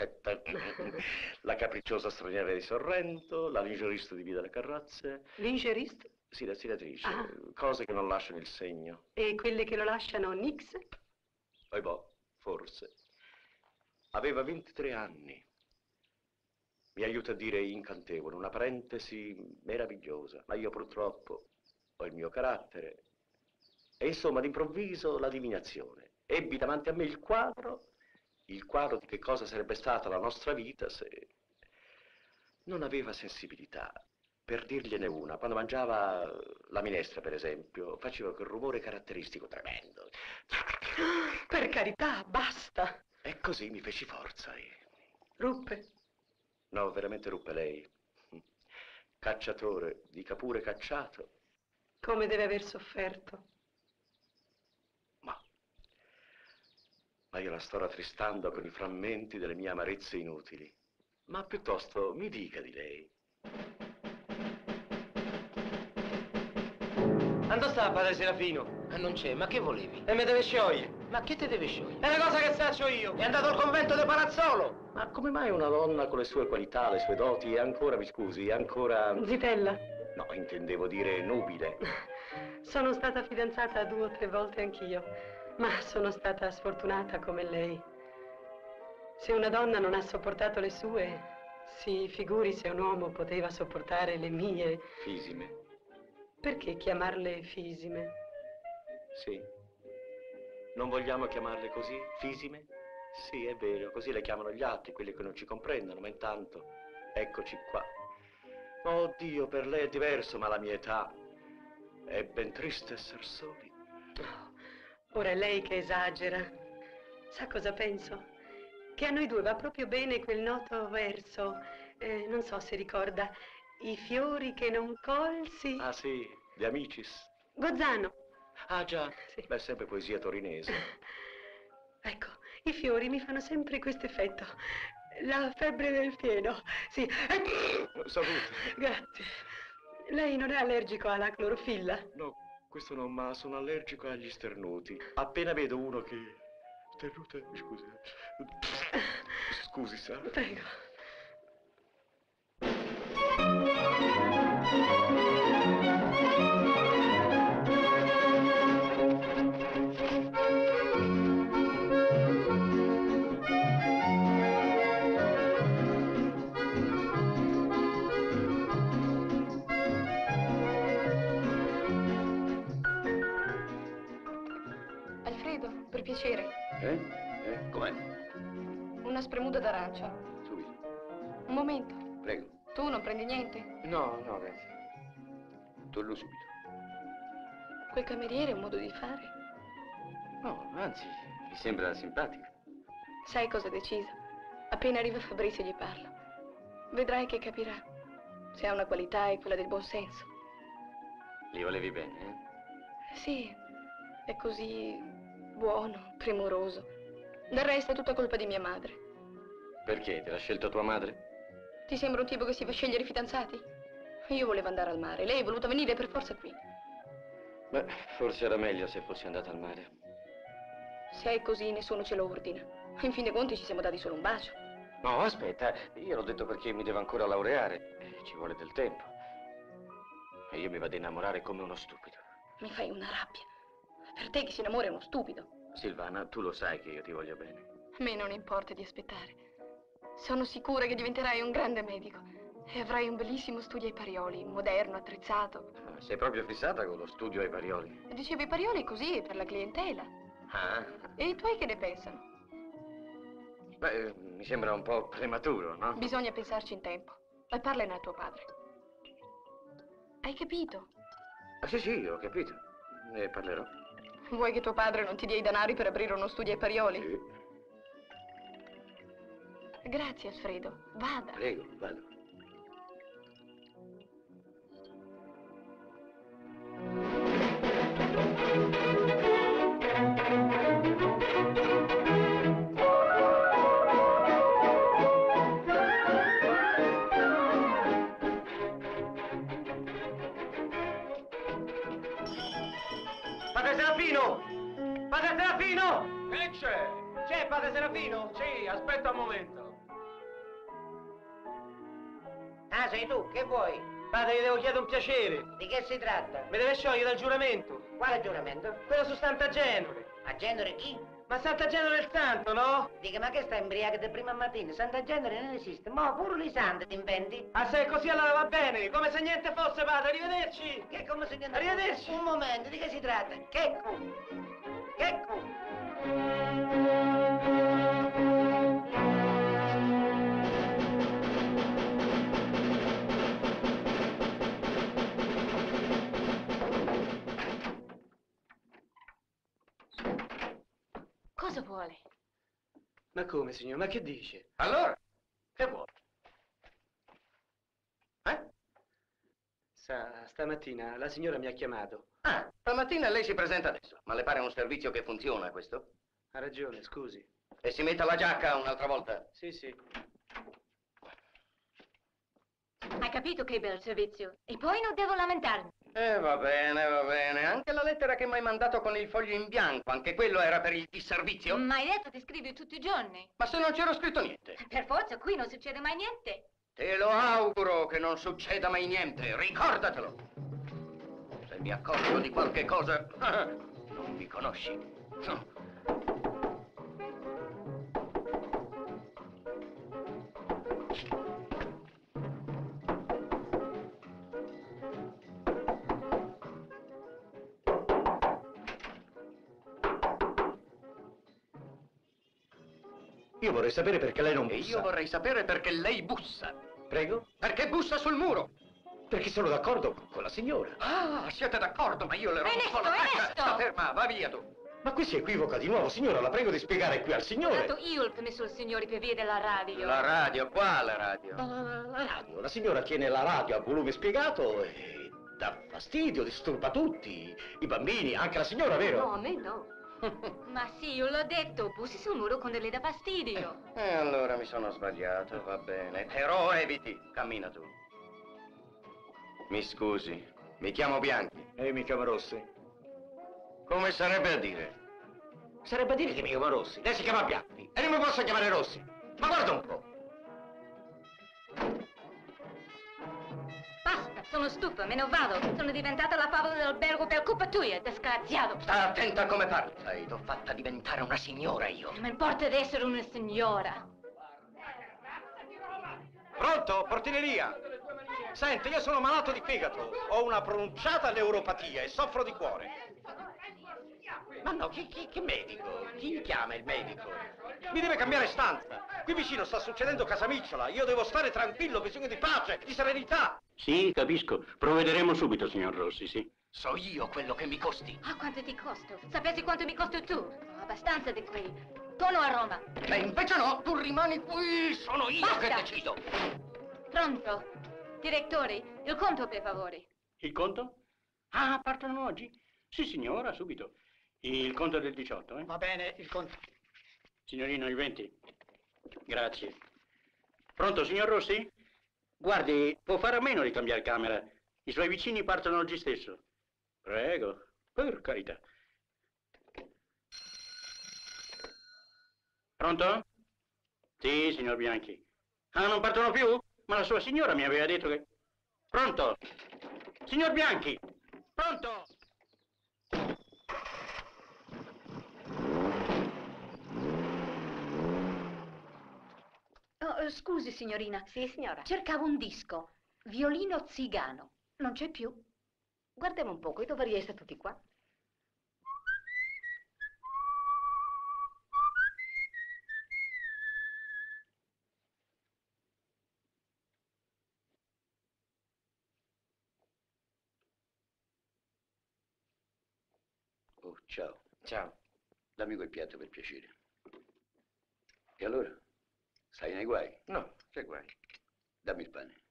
la capricciosa straniera di Sorrento, la lingerista di Via delle Carrozze. Lingeriste? Sì, la stiratrice. Ah. Cose che non lasciano il segno. E quelle che lo lasciano nix? Poi boh, forse. Aveva ventitré anni. Mi aiuta a dire incantevole, una parentesi meravigliosa, ma io purtroppo ho il mio carattere. E insomma, d'improvviso, la divinazione. Ebbi davanti a me il quadro, il quadro di che cosa sarebbe stata la nostra vita se non aveva sensibilità. Per dirgliene una, quando mangiava la minestra, per esempio, faceva quel rumore caratteristico tremendo. Per carità, basta. E così mi feci forza e... Ruppe. No, veramente ruppe lei. Cacciatore, dica pure cacciato. Come deve aver sofferto. Ma io la sto rattristando con i frammenti delle mie amarezze inutili. Ma piuttosto mi dica di lei. Andò sta padre Serafino? Ma non c'è, ma che volevi? E me deve sciogliere. Ma che te deve sciogliere? È una cosa che saccio io. È andato al convento di Palazzolo. Ma come mai una donna con le sue qualità, le sue doti, è ancora, mi scusi, è ancora... Zitella. No, intendevo dire nubile. Sono stata fidanzata due o tre volte anch'io, ma sono stata sfortunata come lei. Se una donna non ha sopportato le sue, si figuri se un uomo poteva sopportare le mie. Fisime. Perché chiamarle fisime? Sì. Non vogliamo chiamarle così? Fisime? Sì, è vero, così le chiamano gli altri, quelli che non ci comprendono, ma intanto eccoci qua. Oddio, per lei è diverso, ma la mia età è ben triste essere soli. Oh, ora è lei che esagera. Sa cosa penso? Che a noi due va proprio bene quel noto verso, eh, non so se ricorda, i fiori che non colsi. Ah sì, De Amicis. Gozzano. Ah già, Sì. beh, sempre poesia torinese. Ecco, i fiori mi fanno sempre questo effetto. La febbre del fieno, sì. Salute. Grazie. Lei non è allergico alla clorofilla? No, questo no, ma sono allergico agli sternuti. Appena vedo uno che... Sternute, scusi. Scusi, sa. Prego. Alfredo, per piacere, Eh? Eh? Com'è? una spremuta d'arancia. Subito. Un momento, Prego. tu non prendi niente? No, no, grazie. Torno subito. Quel cameriere ha un modo di fare. No, anzi, mi sembra simpatico. Sai cosa ha deciso? Appena arriva Fabrizio gli parlo. Vedrai che capirà. Se ha una qualità è quella del buon senso. Li volevi bene, eh? Sì, è così buono, premuroso. Del resto è tutta colpa di mia madre. Perché? Te l'ha scelto tua madre? Ti sembra un tipo che si fa scegliere i fidanzati? Io volevo andare al mare, lei è voluta venire per forza qui. Beh, forse era meglio se fossi andata al mare. Se è così, nessuno ce lo ordina. In fin dei conti ci siamo dati solo un bacio. No, aspetta, io l'ho detto perché mi devo ancora laureare. Eh, ci vuole del tempo. E io mi vado a innamorare come uno stupido. Mi fai una rabbia. Per te chi si innamora è uno stupido. Silvana, tu lo sai che io ti voglio bene. A me non importa di aspettare. Sono sicura che diventerai un grande medico e avrai un bellissimo studio ai Parioli, moderno, attrezzato. Ah, sei proprio fissata con lo studio ai Parioli? Dicevo i Parioli così, per la clientela. Ah? E i tuoi che ne pensano? Beh, mi sembra un po' prematuro, no? Bisogna pensarci in tempo. E parlane a tuo padre. Hai capito? Ah, sì, sì, ho capito. Ne parlerò. Vuoi che tuo padre non ti dia i denari per aprire uno studio ai Parioli? Sì. Grazie, Alfredo. Vada. Prego, vado. Padre Serafino! Padre Serafino! Che c'è? C'è Padre Serafino? Sì, aspetta un momento. Ah, sei tu, che vuoi? Padre, gli devo chiedere un piacere. Di che si tratta? Mi deve sciogliere dal giuramento. Quale giuramento? Quello su Santa Genore. A Genere chi? Ma Santa Genore il santo, no? Dica, ma che sta imbriaca di prima mattina? Santa Genere non esiste. Mo' pure i santi ti inventi? Ah, se è così allora va bene, come se niente fosse, padre, arrivederci. Che come se niente Arrivederci. fosse? Un momento, di che si tratta? Che cu? Che cu? Cosa vuole? Ma come, signor? Ma che dice? Allora, che vuoi? Eh? Sa, stamattina la signora mi ha chiamato. Ah, stamattina lei si presenta adesso. Ma le pare un servizio che funziona, questo? Ha ragione, scusi. E si metta la giacca un'altra volta? Sì, sì. Hai capito che bel servizio? E poi non devo lamentarmi. Eh, va bene, va bene. Anche la lettera che mi hai mandato con il foglio in bianco, anche quello era per il disservizio? Ma hai detto che scrivi tutti i giorni? Ma se non c'era scritto niente? Per forza, qui non succede mai niente. Te lo auguro che non succeda mai niente, ricordatelo. Se mi accorgo di qualche cosa, non mi conosci. Io vorrei sapere perché lei non bussa. E io vorrei sapere perché lei bussa. Prego? Perché bussa sul muro? Perché sono d'accordo con la signora. Ah, siete d'accordo, ma io le rompo Ernesto, la faccia. Ernesto! Sta ferma, va via tu. Ma qui si equivoca di nuovo, signora, la prego di spiegare qui al Ho signore. dato io il permesso al signore per via della radio. La radio, quale radio? La, la, la radio, la signora tiene la radio a volume spiegato e dà fastidio, disturba tutti, i bambini, anche la signora, vero? No, a me no. Ma sì, io l'ho detto, bussi sul muro quando le dà fastidio. E eh, allora mi sono sbagliato, va bene. Però eviti, cammina tu. Mi scusi, mi chiamo Bianchi. E io mi chiamo Rossi. Come sarebbe a dire? Sarebbe a dire che mi chiamo Rossi. Lei si chiama Bianchi e non mi posso chiamare Rossi. Ma guarda un po'. Basta, sono stufa, me ne vado. Sono diventata la favola dell'albergo per colpa tua, disgraziato. Sta attenta a come parli. Sai, t'ho fatta diventare una signora io. Non mi importa di essere una signora. Pronto? Portineria? Senti, io sono malato di fegato. Ho una pronunciata neuropatia e soffro di cuore. Ma no, chi, chi, che medico? Chi chiama il medico? Mi deve cambiare stanza. Qui vicino sta succedendo casamicciola. Io devo stare tranquillo, ho bisogno di pace, di serenità. Sì, capisco. Provvederemo subito, signor Rossi, sì. So io quello che mi costi. Ah, quanto ti costo? Sapessi quanto mi costo tu? Oh, abbastanza di qui. Torno a Roma. E invece no, tu rimani qui, sono io Basta. che decido. Pronto? Direttori, il conto per favore. Il conto? Ah, partono oggi? Sì, signora, subito. Il conto del diciotto, eh? Va bene, il conto. Signorino, il venti. Grazie. Pronto, signor Rossi? Guardi, può fare a meno di cambiare camera. I suoi vicini partono oggi stesso. Prego, per carità. Pronto? Sì, signor Bianchi. Ah, non partono più? Ma la sua signora mi aveva detto che... Pronto? Signor Bianchi! Pronto? Oh, eh, scusi, signorina. Sì, signora. Cercavo un disco. Violino zigano. Non c'è più. Guardiamo un poco, i doverieste tutti qua. Oh, ciao. Ciao. Dammi quel piatto per piacere. E allora? Stai nei guai? No, che guai. Dammi il pane.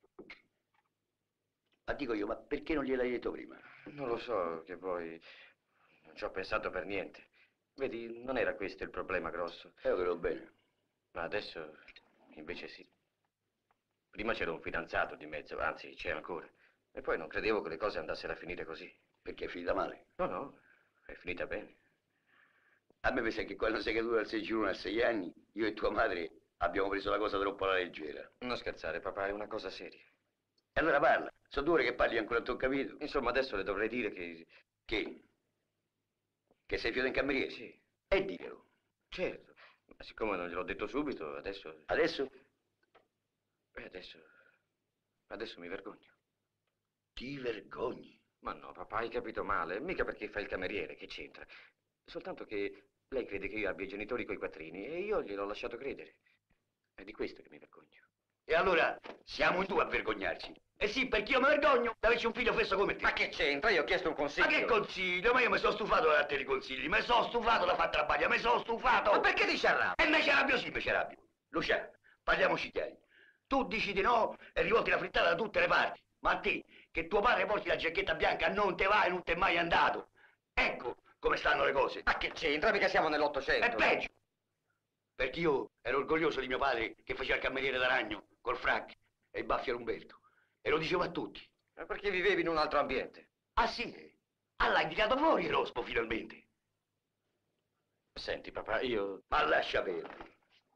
Ma dico io, ma perché non gliel'hai detto prima? Non lo so, che poi non ci ho pensato per niente. Vedi, non era questo il problema grosso. Eh, ho credo bene. Ma adesso invece sì. Prima c'era un fidanzato di mezzo, anzi c'è ancora. E poi non credevo che le cose andassero a finire così. Perché è finita male? No, no, è finita bene. A me pensa che quando sei caduto dal sei girone a sei anni, io e tua madre abbiamo preso la cosa troppo alla leggera. Non scherzare, papà, è una cosa seria. E allora parla. Sono due ore che parli ancora, tu ho capito? Insomma, adesso le dovrei dire che... Che? Che sei figlio del cameriere? Sì. E diglielo. Certo, ma siccome non gliel'ho detto subito, adesso... Adesso? Beh, adesso... Adesso mi vergogno. Ti vergogni? Ma no, papà, hai capito male. Mica perché fa il cameriere, che c'entra. Soltanto che lei crede che io abbia i genitori coi quattrini e io gliel'ho lasciato credere. È di questo che mi vergogno. E allora siamo in due a vergognarci. Eh sì, perché io mi vergogno di averci un figlio fesso come te. Ma che c'entra? Io ho chiesto un consiglio. Ma che consiglio? Ma io mi sono stufato da dare i consigli, mi sono stufato da fare trabaglia, mi sono stufato. Ma perché ti ci arrabbi? E me ci arrabbio, sì, me ci arrabbio. Luciano, parliamoci chiari. Tu dici di no e rivolti la frittata da tutte le parti. Ma a te, che tuo padre porti la giacchetta bianca, non te va e non te è mai andato. Ecco come stanno le cose. Ma che c'entra? Mica siamo nell'Ottocento. È peggio. Perché io ero orgoglioso di mio padre che faceva il cameriere da ragno col frac e i baffi a Umberto. E lo dicevo a tutti. Ma perché vivevi in un altro ambiente? Ah sì? Ah, l'hai tirato fuori il rospo finalmente. Senti, papà, io... Ma lascia perdere.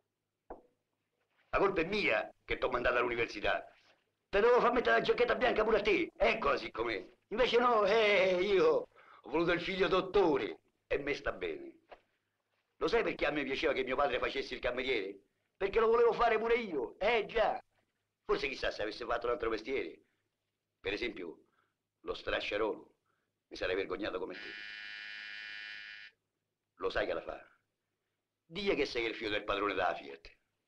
La colpa è mia che t'ho mandato all'università. Te dovevo far mettere la giacchetta bianca pure a te. Eccola siccome. Invece no, eh, io ho voluto il figlio dottore e me sta bene. Lo sai perché a me piaceva che mio padre facesse il cameriere? Perché lo volevo fare pure io. Eh già. Forse chissà se avesse fatto un altro mestiere. Per esempio, lo strasciarolo. Mi sarei vergognato come te. Lo sai che la fa? Digli che sei il figlio del padrone della Fiat.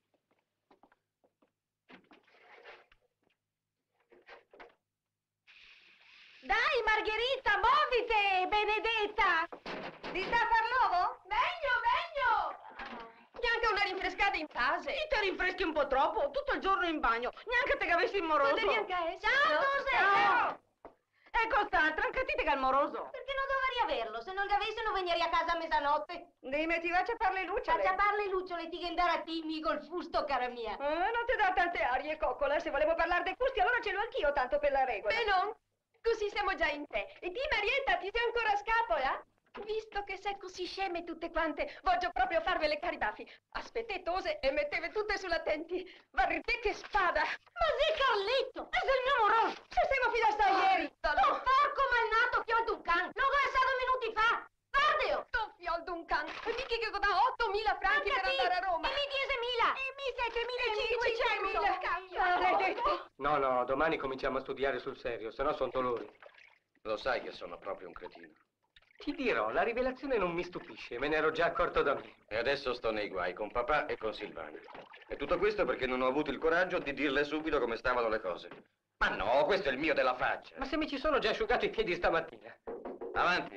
Dai, Margherita, muovite, Benedetta! Ti sta a far l'uovo? Meglio, meglio! Neanche una rinfrescata in fase. Ti te rinfreschi un po' troppo, tutto il giorno in bagno. Neanche te che avessi il moroso. Potevi anche essere. Ciao, Giuseppe! Ecco sta, trancatite che è il moroso. Perché non dovrei averlo? Se non li avessi non venire a casa a mezzanotte. Dimmi, ti faccia fare le lucciole. Faccia parle lucciole, ti che andare a timmi col fusto, cara mia. Eh, non ti dà tante arie, coccola. Se volevo parlare dei fusti, allora ce l'ho anch'io, tanto per la regola. Beh, no. Così siamo già in te. E ti, Marietta, ti sei ancora a scapola? Visto che sei così sceme tutte quante, voglio proprio farvele cari baffi. Aspettete e metteve tutte sull'attenti. Varrite che spada! Ma sì, Carletto! È il mio moroso! Se siamo fidati ieri! Un porco malnato fiol d'un can! L'ho lasciato minuti fa! Guardeo! Tu fiol d'un can! E mica che dà ottomila franchi per andare a Roma! E mi diesemila! E mi settemilacinquecento! Maledetto! No, no, domani cominciamo a studiare sul serio, se no sono dolori. Lo sai che sono proprio un cretino. Ti dirò, la rivelazione non mi stupisce, me ne ero già accorto da me. E adesso sto nei guai con papà e con Silvana. E tutto questo perché non ho avuto il coraggio di dirle subito come stavano le cose. Ma no, questo è il mio della faccia. Ma se mi ci sono già asciugato i piedi stamattina. Avanti.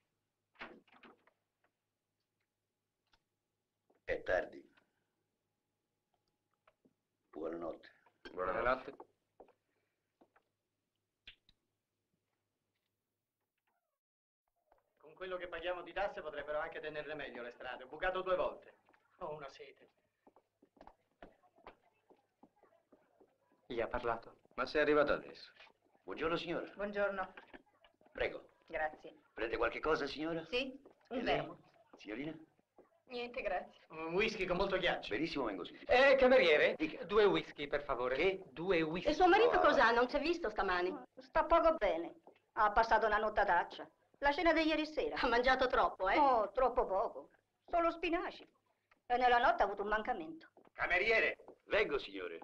È tardi. Buonanotte. Buonanotte. quello che paghiamo di tasse potrebbero anche tenerle meglio le strade. Ho bucato due volte. Ho una sete. Gli ha parlato? Ma sei arrivato adesso. Buongiorno, signora. Buongiorno. Prego. Grazie. Prende qualche cosa, signora? Sì, un E lei? vermo. Signorina? Niente, grazie. Un whisky con molto ghiaccio. Benissimo, vengo subito. Eh, cameriere, due whisky, per favore. Che? Due whisky. E suo marito cos'ha? Non si è visto stamani? Sta poco bene. Ha passato una nottataccia. La cena di ieri sera. Ha mangiato troppo, eh? Oh, troppo poco. Solo spinaci. E nella notte ha avuto un mancamento. Cameriere! Vengo, signore.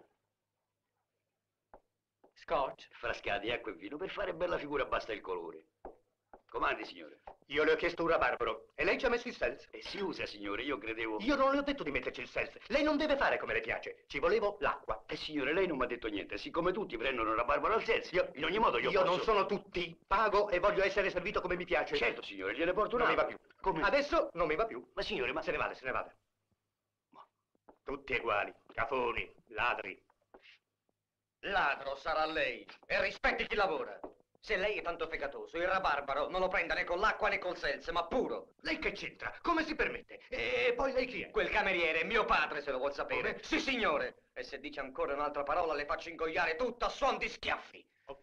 Scotch. Frascati, acqua e vino. Per fare bella figura basta il colore. Comandi, signore. Io le ho chiesto un rabarbaro e lei ci ha messo il self. E si usa, signore, io credevo... Io non le ho detto di metterci il self. Lei non deve fare come le piace. Ci volevo l'acqua. Eh, signore, lei non mi ha detto niente. Siccome tutti prendono il rabarbaro al self, io, in ogni modo io Io posso... non sono tutti. Pago e voglio essere servito come mi piace. Certo, signore, gliene porto una. Non mi va più. Come? Adesso non mi va più. Ma signore, ma... Se ne vada, se ne vada. Tutti uguali. Cafoni, ladri. Ladro sarà lei. E rispetti chi lavora. Se lei è tanto fegatoso, il rabarbaro non lo prenda né con l'acqua né col selz, ma puro. Lei che c'entra? Come si permette? E poi lei chi è? Quel cameriere è mio padre, se lo vuol sapere. Come? Sì, signore. E se dice ancora un'altra parola, le faccio ingoiare tutto a suon di schiaffi. Oh.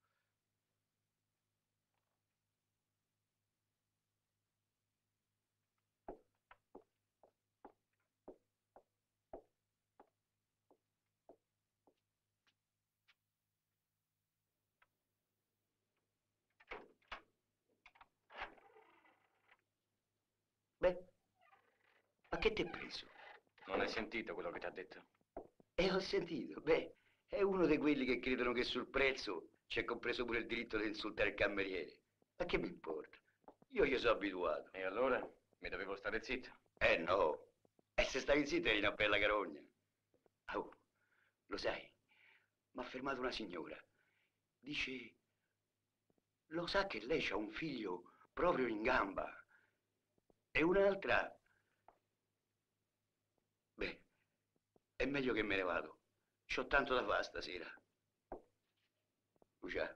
Beh, ma che ti è preso? Non hai sentito quello che ti ha detto? E ho sentito, beh, è uno di quelli che credono che sul prezzo c'è compreso pure il diritto di insultare il cameriere. Ma che mi importa? Io gli sono abituato. E allora? Mi dovevo stare zitto? Eh no, e se stavi zitto eri una bella carogna. Oh, lo sai, mi ha fermato una signora. Dice, lo sa che lei c'ha un figlio proprio in gamba. E un'altra... Beh, è meglio che me ne vado. C'ho tanto da fare stasera. Lucia.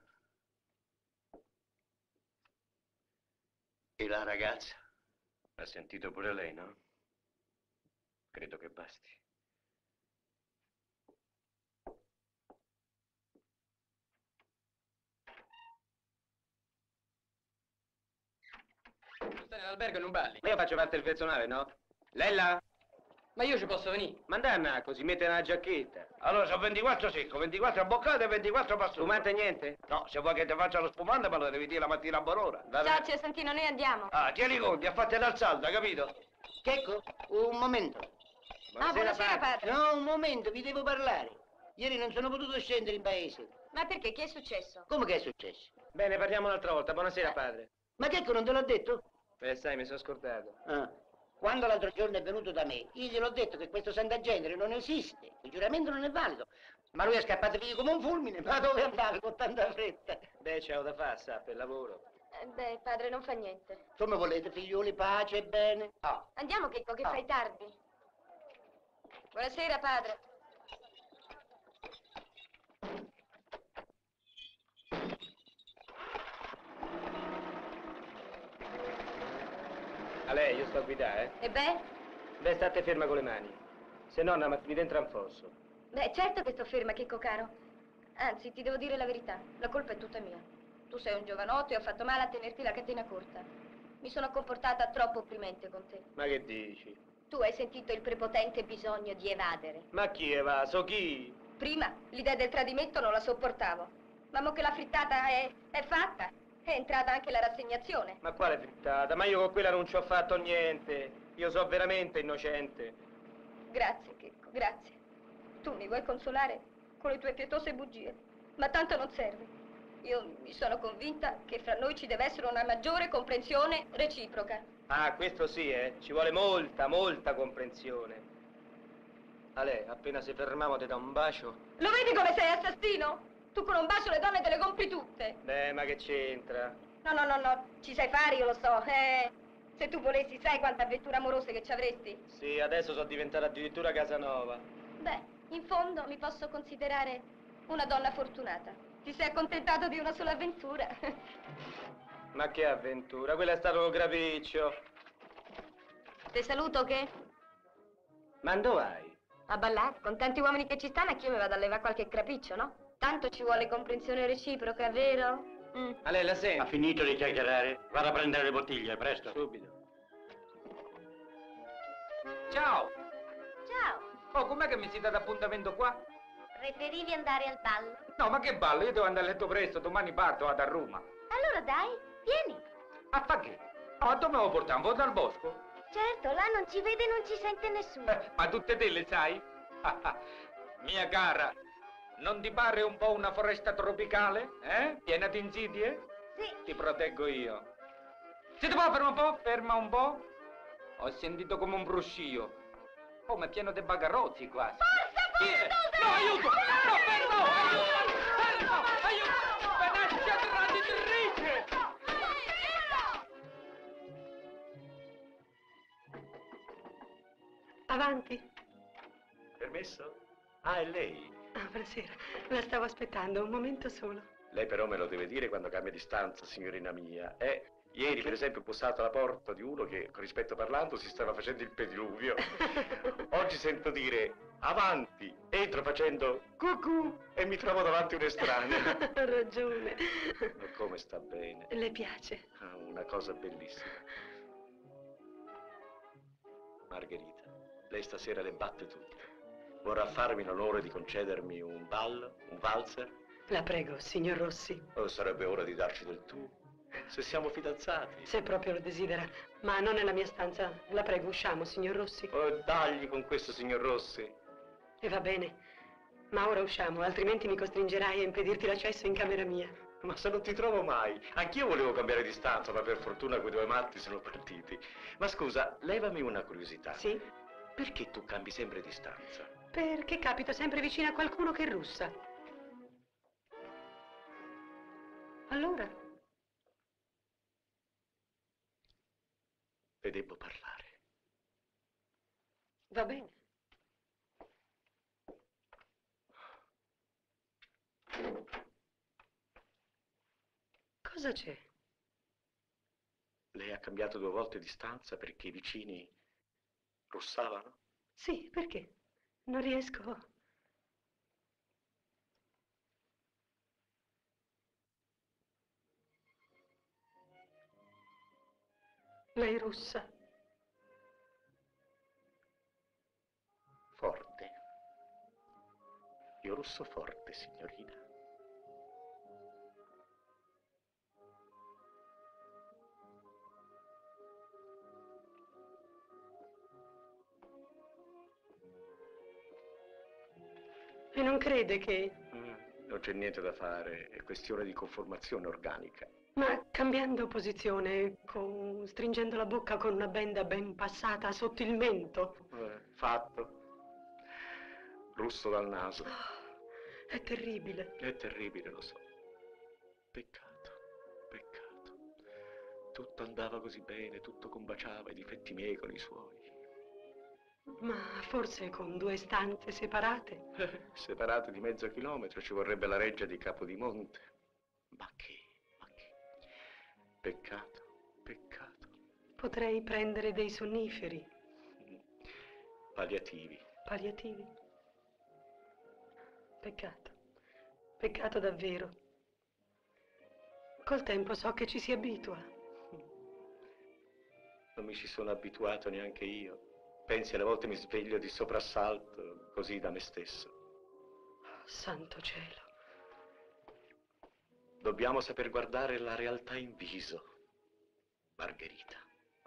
E la ragazza? Ha sentito pure lei, no? Credo che basti. Tu stai nell'albergo e non balli. Ma io faccio parte del personale, no? Lella? Ma io ci posso venire. Ma andanna, così mette una giacchetta. Allora, sono ventiquattro secco, ventiquattro abboccate e ventiquattro passato. Spumante niente? No, se vuoi che ti faccia lo spumante, me lo devi dire la mattina a buon'ora. Ciao, zio Santino, noi andiamo. Ah, tieni conti, ha fatto l'alzata, capito? Checco, un momento. Ah, buonasera, padre. No, un momento, vi devo parlare. Ieri non sono potuto scendere in paese. Ma perché? Che è successo? Come che è successo? Bene, parliamo un'altra volta. Buonasera, padre. Ma Checco non te l'ho detto? Eh, sai, mi sono scordato. Ah. Quando l'altro giorno è venuto da me, io gliel'ho detto che questo Sant'Aggenere non esiste, il giuramento non è valido. Ma lui è scappato via come un fulmine, ma dove andare con tanta fretta? Beh, c'ho da fare, sa, per lavoro. Eh, beh, padre, non fa niente. Come volete, figlioli, pace e bene? Oh. Andiamo, Checco, che Oh. fai tardi. Buonasera, padre. A lei, io sto a guidare, eh? E beh? Beh, state ferma con le mani. Se no, una mattina dentro un fosso. Beh, certo che sto ferma, Checco caro. Anzi, ti devo dire la verità. La colpa è tutta mia. Tu sei un giovanotto e ho fatto male a tenerti la catena corta. Mi sono comportata troppo opprimente con te. Ma che dici? Tu hai sentito il prepotente bisogno di evadere. Ma chi è vaso? Chi? Prima l'idea del tradimento non la sopportavo. Ma mo che la frittata è, è fatta, è entrata anche la rassegnazione. Ma quale frittata? Ma io con quella non ci ho fatto niente. Io so veramente innocente. Grazie, Checco, grazie. Tu mi vuoi consolare con le tue pietose bugie, ma tanto non serve. Io mi sono convinta che fra noi ci deve essere una maggiore comprensione reciproca. Ah, questo sì, eh. Ci vuole molta, molta comprensione. A lei, appena si fermavo, ti dà un bacio. Lo vedi come sei assassino? Tu con un bacio le donne te le compri tutte. Beh, ma che c'entra? No, no, no, no, ci sai fare, io lo so. Eh, se tu volessi, sai quante avventure amorose che ci avresti? Sì, adesso sono diventata addirittura Casanova. Beh, in fondo mi posso considerare una donna fortunata. Ti sei accontentato di una sola avventura. Ma che avventura, quello è stato un grapiccio. Te saluto che? Ma dove vai? A ballare, con tanti uomini che ci stanno, anch'io mi vado a levare qualche crapiccio, no? Tanto ci vuole comprensione reciproca, vero? Mm. A lei la sente? Ha finito di chiacchierare? Vado a prendere le bottiglie, presto. Subito. Ciao! Ciao, Oh, com'è che mi si dà appuntamento qua? preferivi andare al ballo? No, ma che ballo, io devo andare a letto presto, domani parto, vado a Roma. Allora dai, vieni. A fa che? Oh, dove me lo portiamo? Vado al bosco? Certo, là non ci vede e non ci sente nessuno. Eh, ma tutte te le sai? Mia cara, non ti pare un po' una foresta tropicale? Eh? Piena di insidie? Sì. Ti proteggo io. Siete qua, ferma un po', ferma un po'. Ho sentito come un bruscio. Oh, ma è pieno di bagarozzi quasi. Forza, Chi è? No, aiuto! No, fermo! Aiuto! Fermo! Aiuto! Venezia traditrice! Avanti. Permesso? Ah, è lei. Ah, buonasera. La stavo aspettando, un momento solo. Lei però me lo deve dire quando cambia di stanza, signorina mia. Eh, ieri, per esempio, ho bussato alla porta di uno che, con rispetto parlando, si stava facendo il pediluvio. Oggi sento dire avanti, entro facendo cucù e mi trovo davanti un estraneo. Ha ragione. Ma come sta bene? Le piace? Ah, una cosa bellissima. Margherita, lei stasera le batte tutte. Vorrà farmi l'onore di concedermi un ballo, un valzer? La prego, signor Rossi. O sarebbe ora di darci del tu? Se siamo fidanzati. Se proprio lo desidera. Ma non nella mia stanza. La prego, usciamo, signor Rossi. Oh, dagli con questo, signor Rossi. E va bene. Ma ora usciamo, altrimenti mi costringerai a impedirti l'accesso in camera mia. Ma se non ti trovo mai. Anch'io volevo cambiare di stanza, ma per fortuna quei due matti sono partiti. Ma scusa, levami una curiosità. Sì? Perché tu cambi sempre di stanza? Perché capito sempre vicino a qualcuno che russa. Allora? Le devo parlare. Va bene. Cosa c'è? Lei ha cambiato due volte di stanza perché i vicini russavano? Sì, perché? Non riesco. Lei russa. Forte. Io russo forte, signorina. E non crede che... Mm, non c'è niente da fare, è questione di conformazione organica. Ma cambiando posizione, con... stringendo la bocca con una benda ben passata sotto il mento. Eh, fatto. Russo dal naso. Oh, è terribile. È terribile, lo so. Peccato, peccato. Tutto andava così bene, tutto combaciava, i difetti miei con i suoi. Ma forse con due stanze separate? Separate di mezzo chilometro ci vorrebbe la reggia di Capodimonte. Ma che, ma che. Peccato, peccato. Potrei prendere dei sonniferi. Palliativi. Palliativi. Peccato. Peccato davvero. Col tempo so che ci si abitua. Non mi ci sono abituato neanche io. Pensi, alle volte mi sveglio di soprassalto, così da me stesso. Oh, santo cielo. Dobbiamo saper guardare la realtà in viso, Margherita.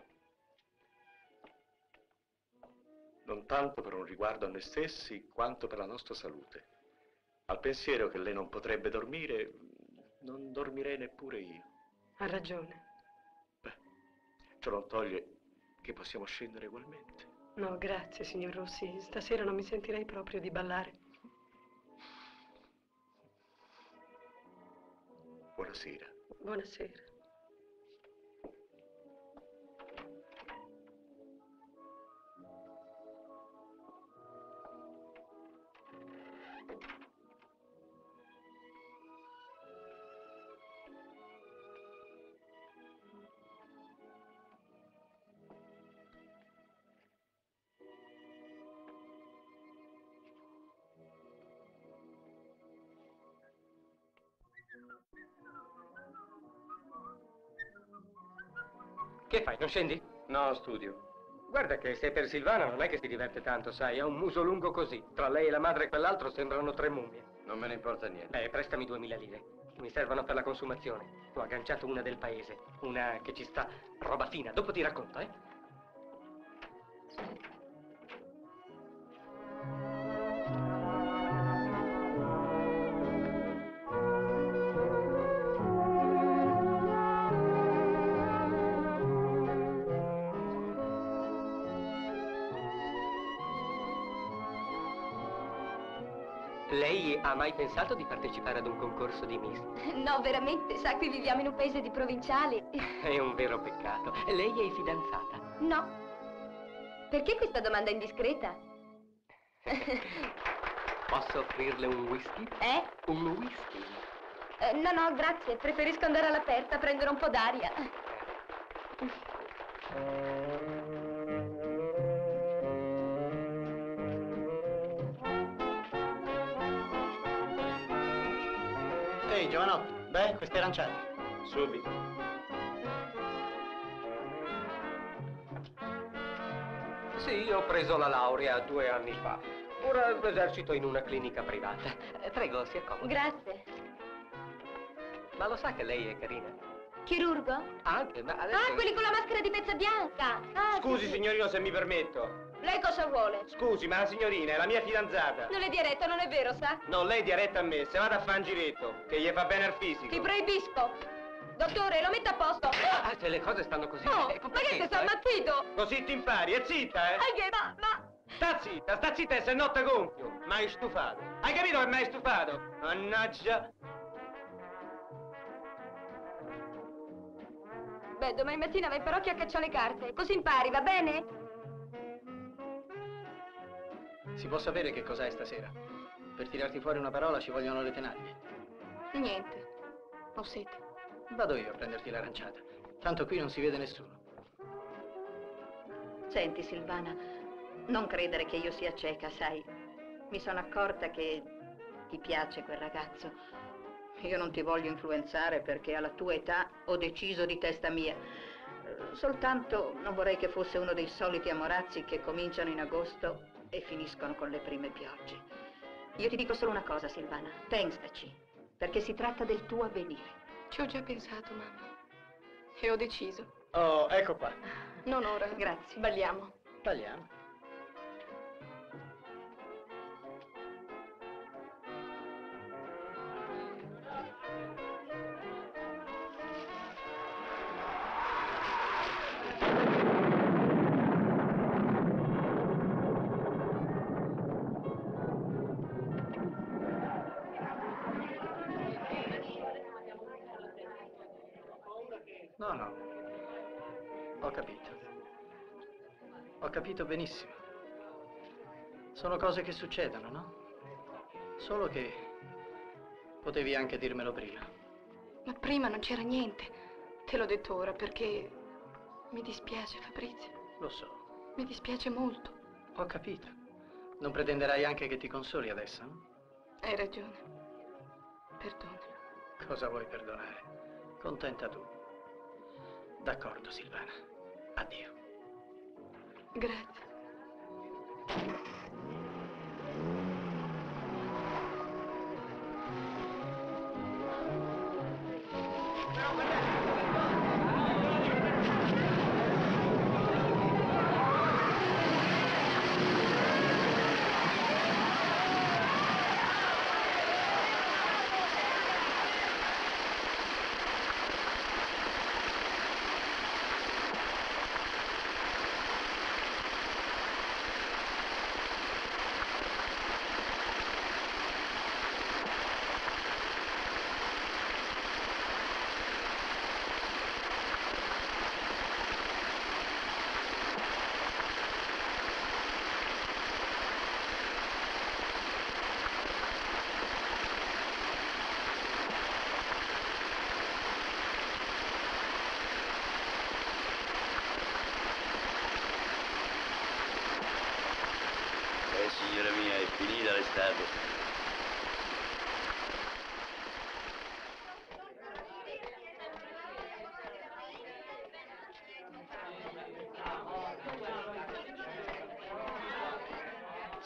Non tanto per un riguardo a noi stessi, quanto per la nostra salute. Al pensiero che lei non potrebbe dormire, non dormirei neppure io. Ha ragione. Beh, ciò non toglie che possiamo scendere ugualmente. No, grazie, signor Rossi. Stasera non mi sentirei proprio di ballare. Buonasera. Buonasera. Che fai, non scendi? No, studio. Guarda che se per Silvana non è che si diverte tanto, sai, ha un muso lungo così. Tra lei e la madre e quell'altro sembrano tre mummie. Non me ne importa niente. Eh, prestami duemila lire. Mi servono per la consumazione. Ho agganciato una del paese, una che ci sta, roba fina. Dopo ti racconto, eh? Lei ha mai pensato di partecipare ad un concorso di Miss? No, veramente, sa, qui viviamo in un paese di provinciali. È un vero peccato. Lei è fidanzata? No. Perché questa domanda indiscreta? Posso offrirle un whisky? Eh? Un whisky? Eh, no, no, grazie, preferisco andare all'aperta a prendere un po' d'aria. Ehi, giovanotto, beh, queste aranciate. Subito. Sì, io ho preso la laurea due anni fa. Ora esercito in una clinica privata. Eh, Prego, si accomodi. Grazie. Ma lo sa che lei è carina? Chirurgo? Anche, ma adesso... Ah, quelli con la maschera di pezza bianca. Ah, Scusi, sì, sì. signorino, se mi permetto. Lei cosa vuole? Scusi, ma la signorina è la mia fidanzata. Non le dia retta, non è vero, sa? No, lei dia retta a me, se vada a fare un giretto, che gli fa bene al fisico. Ti proibisco. Dottore, lo metta a posto. Ah, se le cose stanno così... Oh, eh, ma che sei eh? ammazzito? Così ti impari, e zitta, eh? Anche, ma, ma... Sta zitta, sta zitta e se no te gonfio. M'hai stufato. Hai capito che m'hai stufato? Mannaggia. Beh, domani mattina vai in parrocchia a cacciare le carte, così impari, va bene? Si può sapere che cos'hai stasera? Per tirarti fuori una parola ci vogliono le tenaglie. Niente. Ho sete. Vado io a prenderti l'aranciata. Tanto qui non si vede nessuno. Senti, Silvana, non credere che io sia cieca, sai. Mi sono accorta che ti piace quel ragazzo. Io non ti voglio influenzare perché alla tua età ho deciso di testa mia. Soltanto non vorrei che fosse uno dei soliti amorazzi che cominciano in agosto e finiscono con le prime piogge. Io ti dico solo una cosa, Silvana. Pensaci, perché si tratta del tuo avvenire. Ci ho già pensato, mamma. E ho deciso. Oh, ecco qua. Non ora. Grazie. Balliamo. Balliamo. No, no. Ho capito. Ho capito benissimo. Sono cose che succedono, no? Solo che potevi anche dirmelo prima. Ma prima non c'era niente. Te l'ho detto ora perché mi dispiace, Fabrizio. Lo so. Mi dispiace molto. Ho capito. Non pretenderai anche che ti consoli adesso, no? Hai ragione. Perdonalo. Cosa vuoi perdonare? Contenta tu. D'accordo, Silvana. Addio. Grazie. Signora mia, è finita l'estate.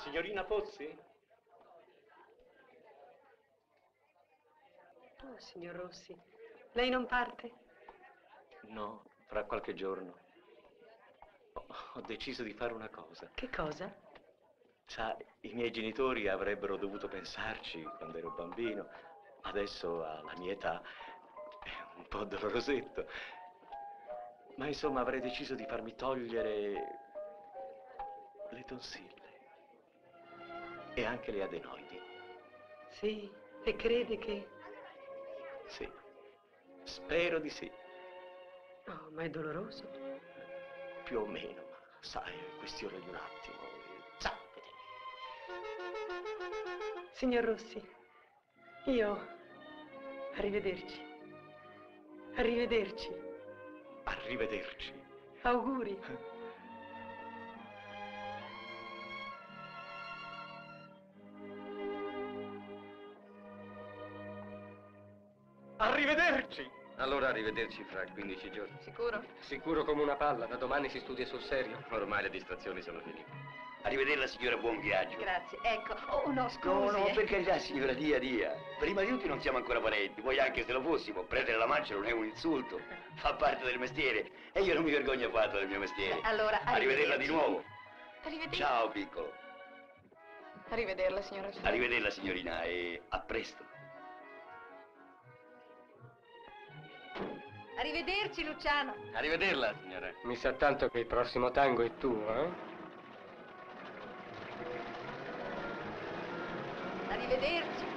Signorina Pozzi? Oh, signor Rossi, lei non parte? No, fra qualche giorno. Ho, ho deciso di fare una cosa. Che cosa? Sa, i miei genitori avrebbero dovuto pensarci quando ero bambino. Adesso, alla mia età, è un po' dolorosetto. Ma insomma, avrei deciso di farmi togliere le tonsille. E anche le adenoidi. Sì, e crede che... Sì, spero di sì. Oh, ma è doloroso. Più o meno, ma sai, è questione di un attimo. Sa, Signor Rossi, io... Arrivederci. Arrivederci. Arrivederci. Auguri. Arrivederci! Allora arrivederci fra quindici giorni. Sicuro? Sicuro come una palla, da domani si studia sul serio. Ormai le distrazioni sono finite. Arrivederla signora, buon viaggio. Grazie. Ecco, oh no, scusi. No, no, eh. per carità signora, dia, dia. Prima di tutti non siamo ancora parenti, poi anche se lo fossimo, prendere la mancia non è un insulto, fa parte del mestiere e io non mi vergogno affatto del mio mestiere. Allora, arrivederla di nuovo. Arrivederci. Ciao piccolo. Arrivederla, signora. Arrivederla signorina e a presto. Arrivederci, Luciano. Arrivederla, signora. Mi sa tanto che il prossimo tango è tuo, eh? Arrivederci.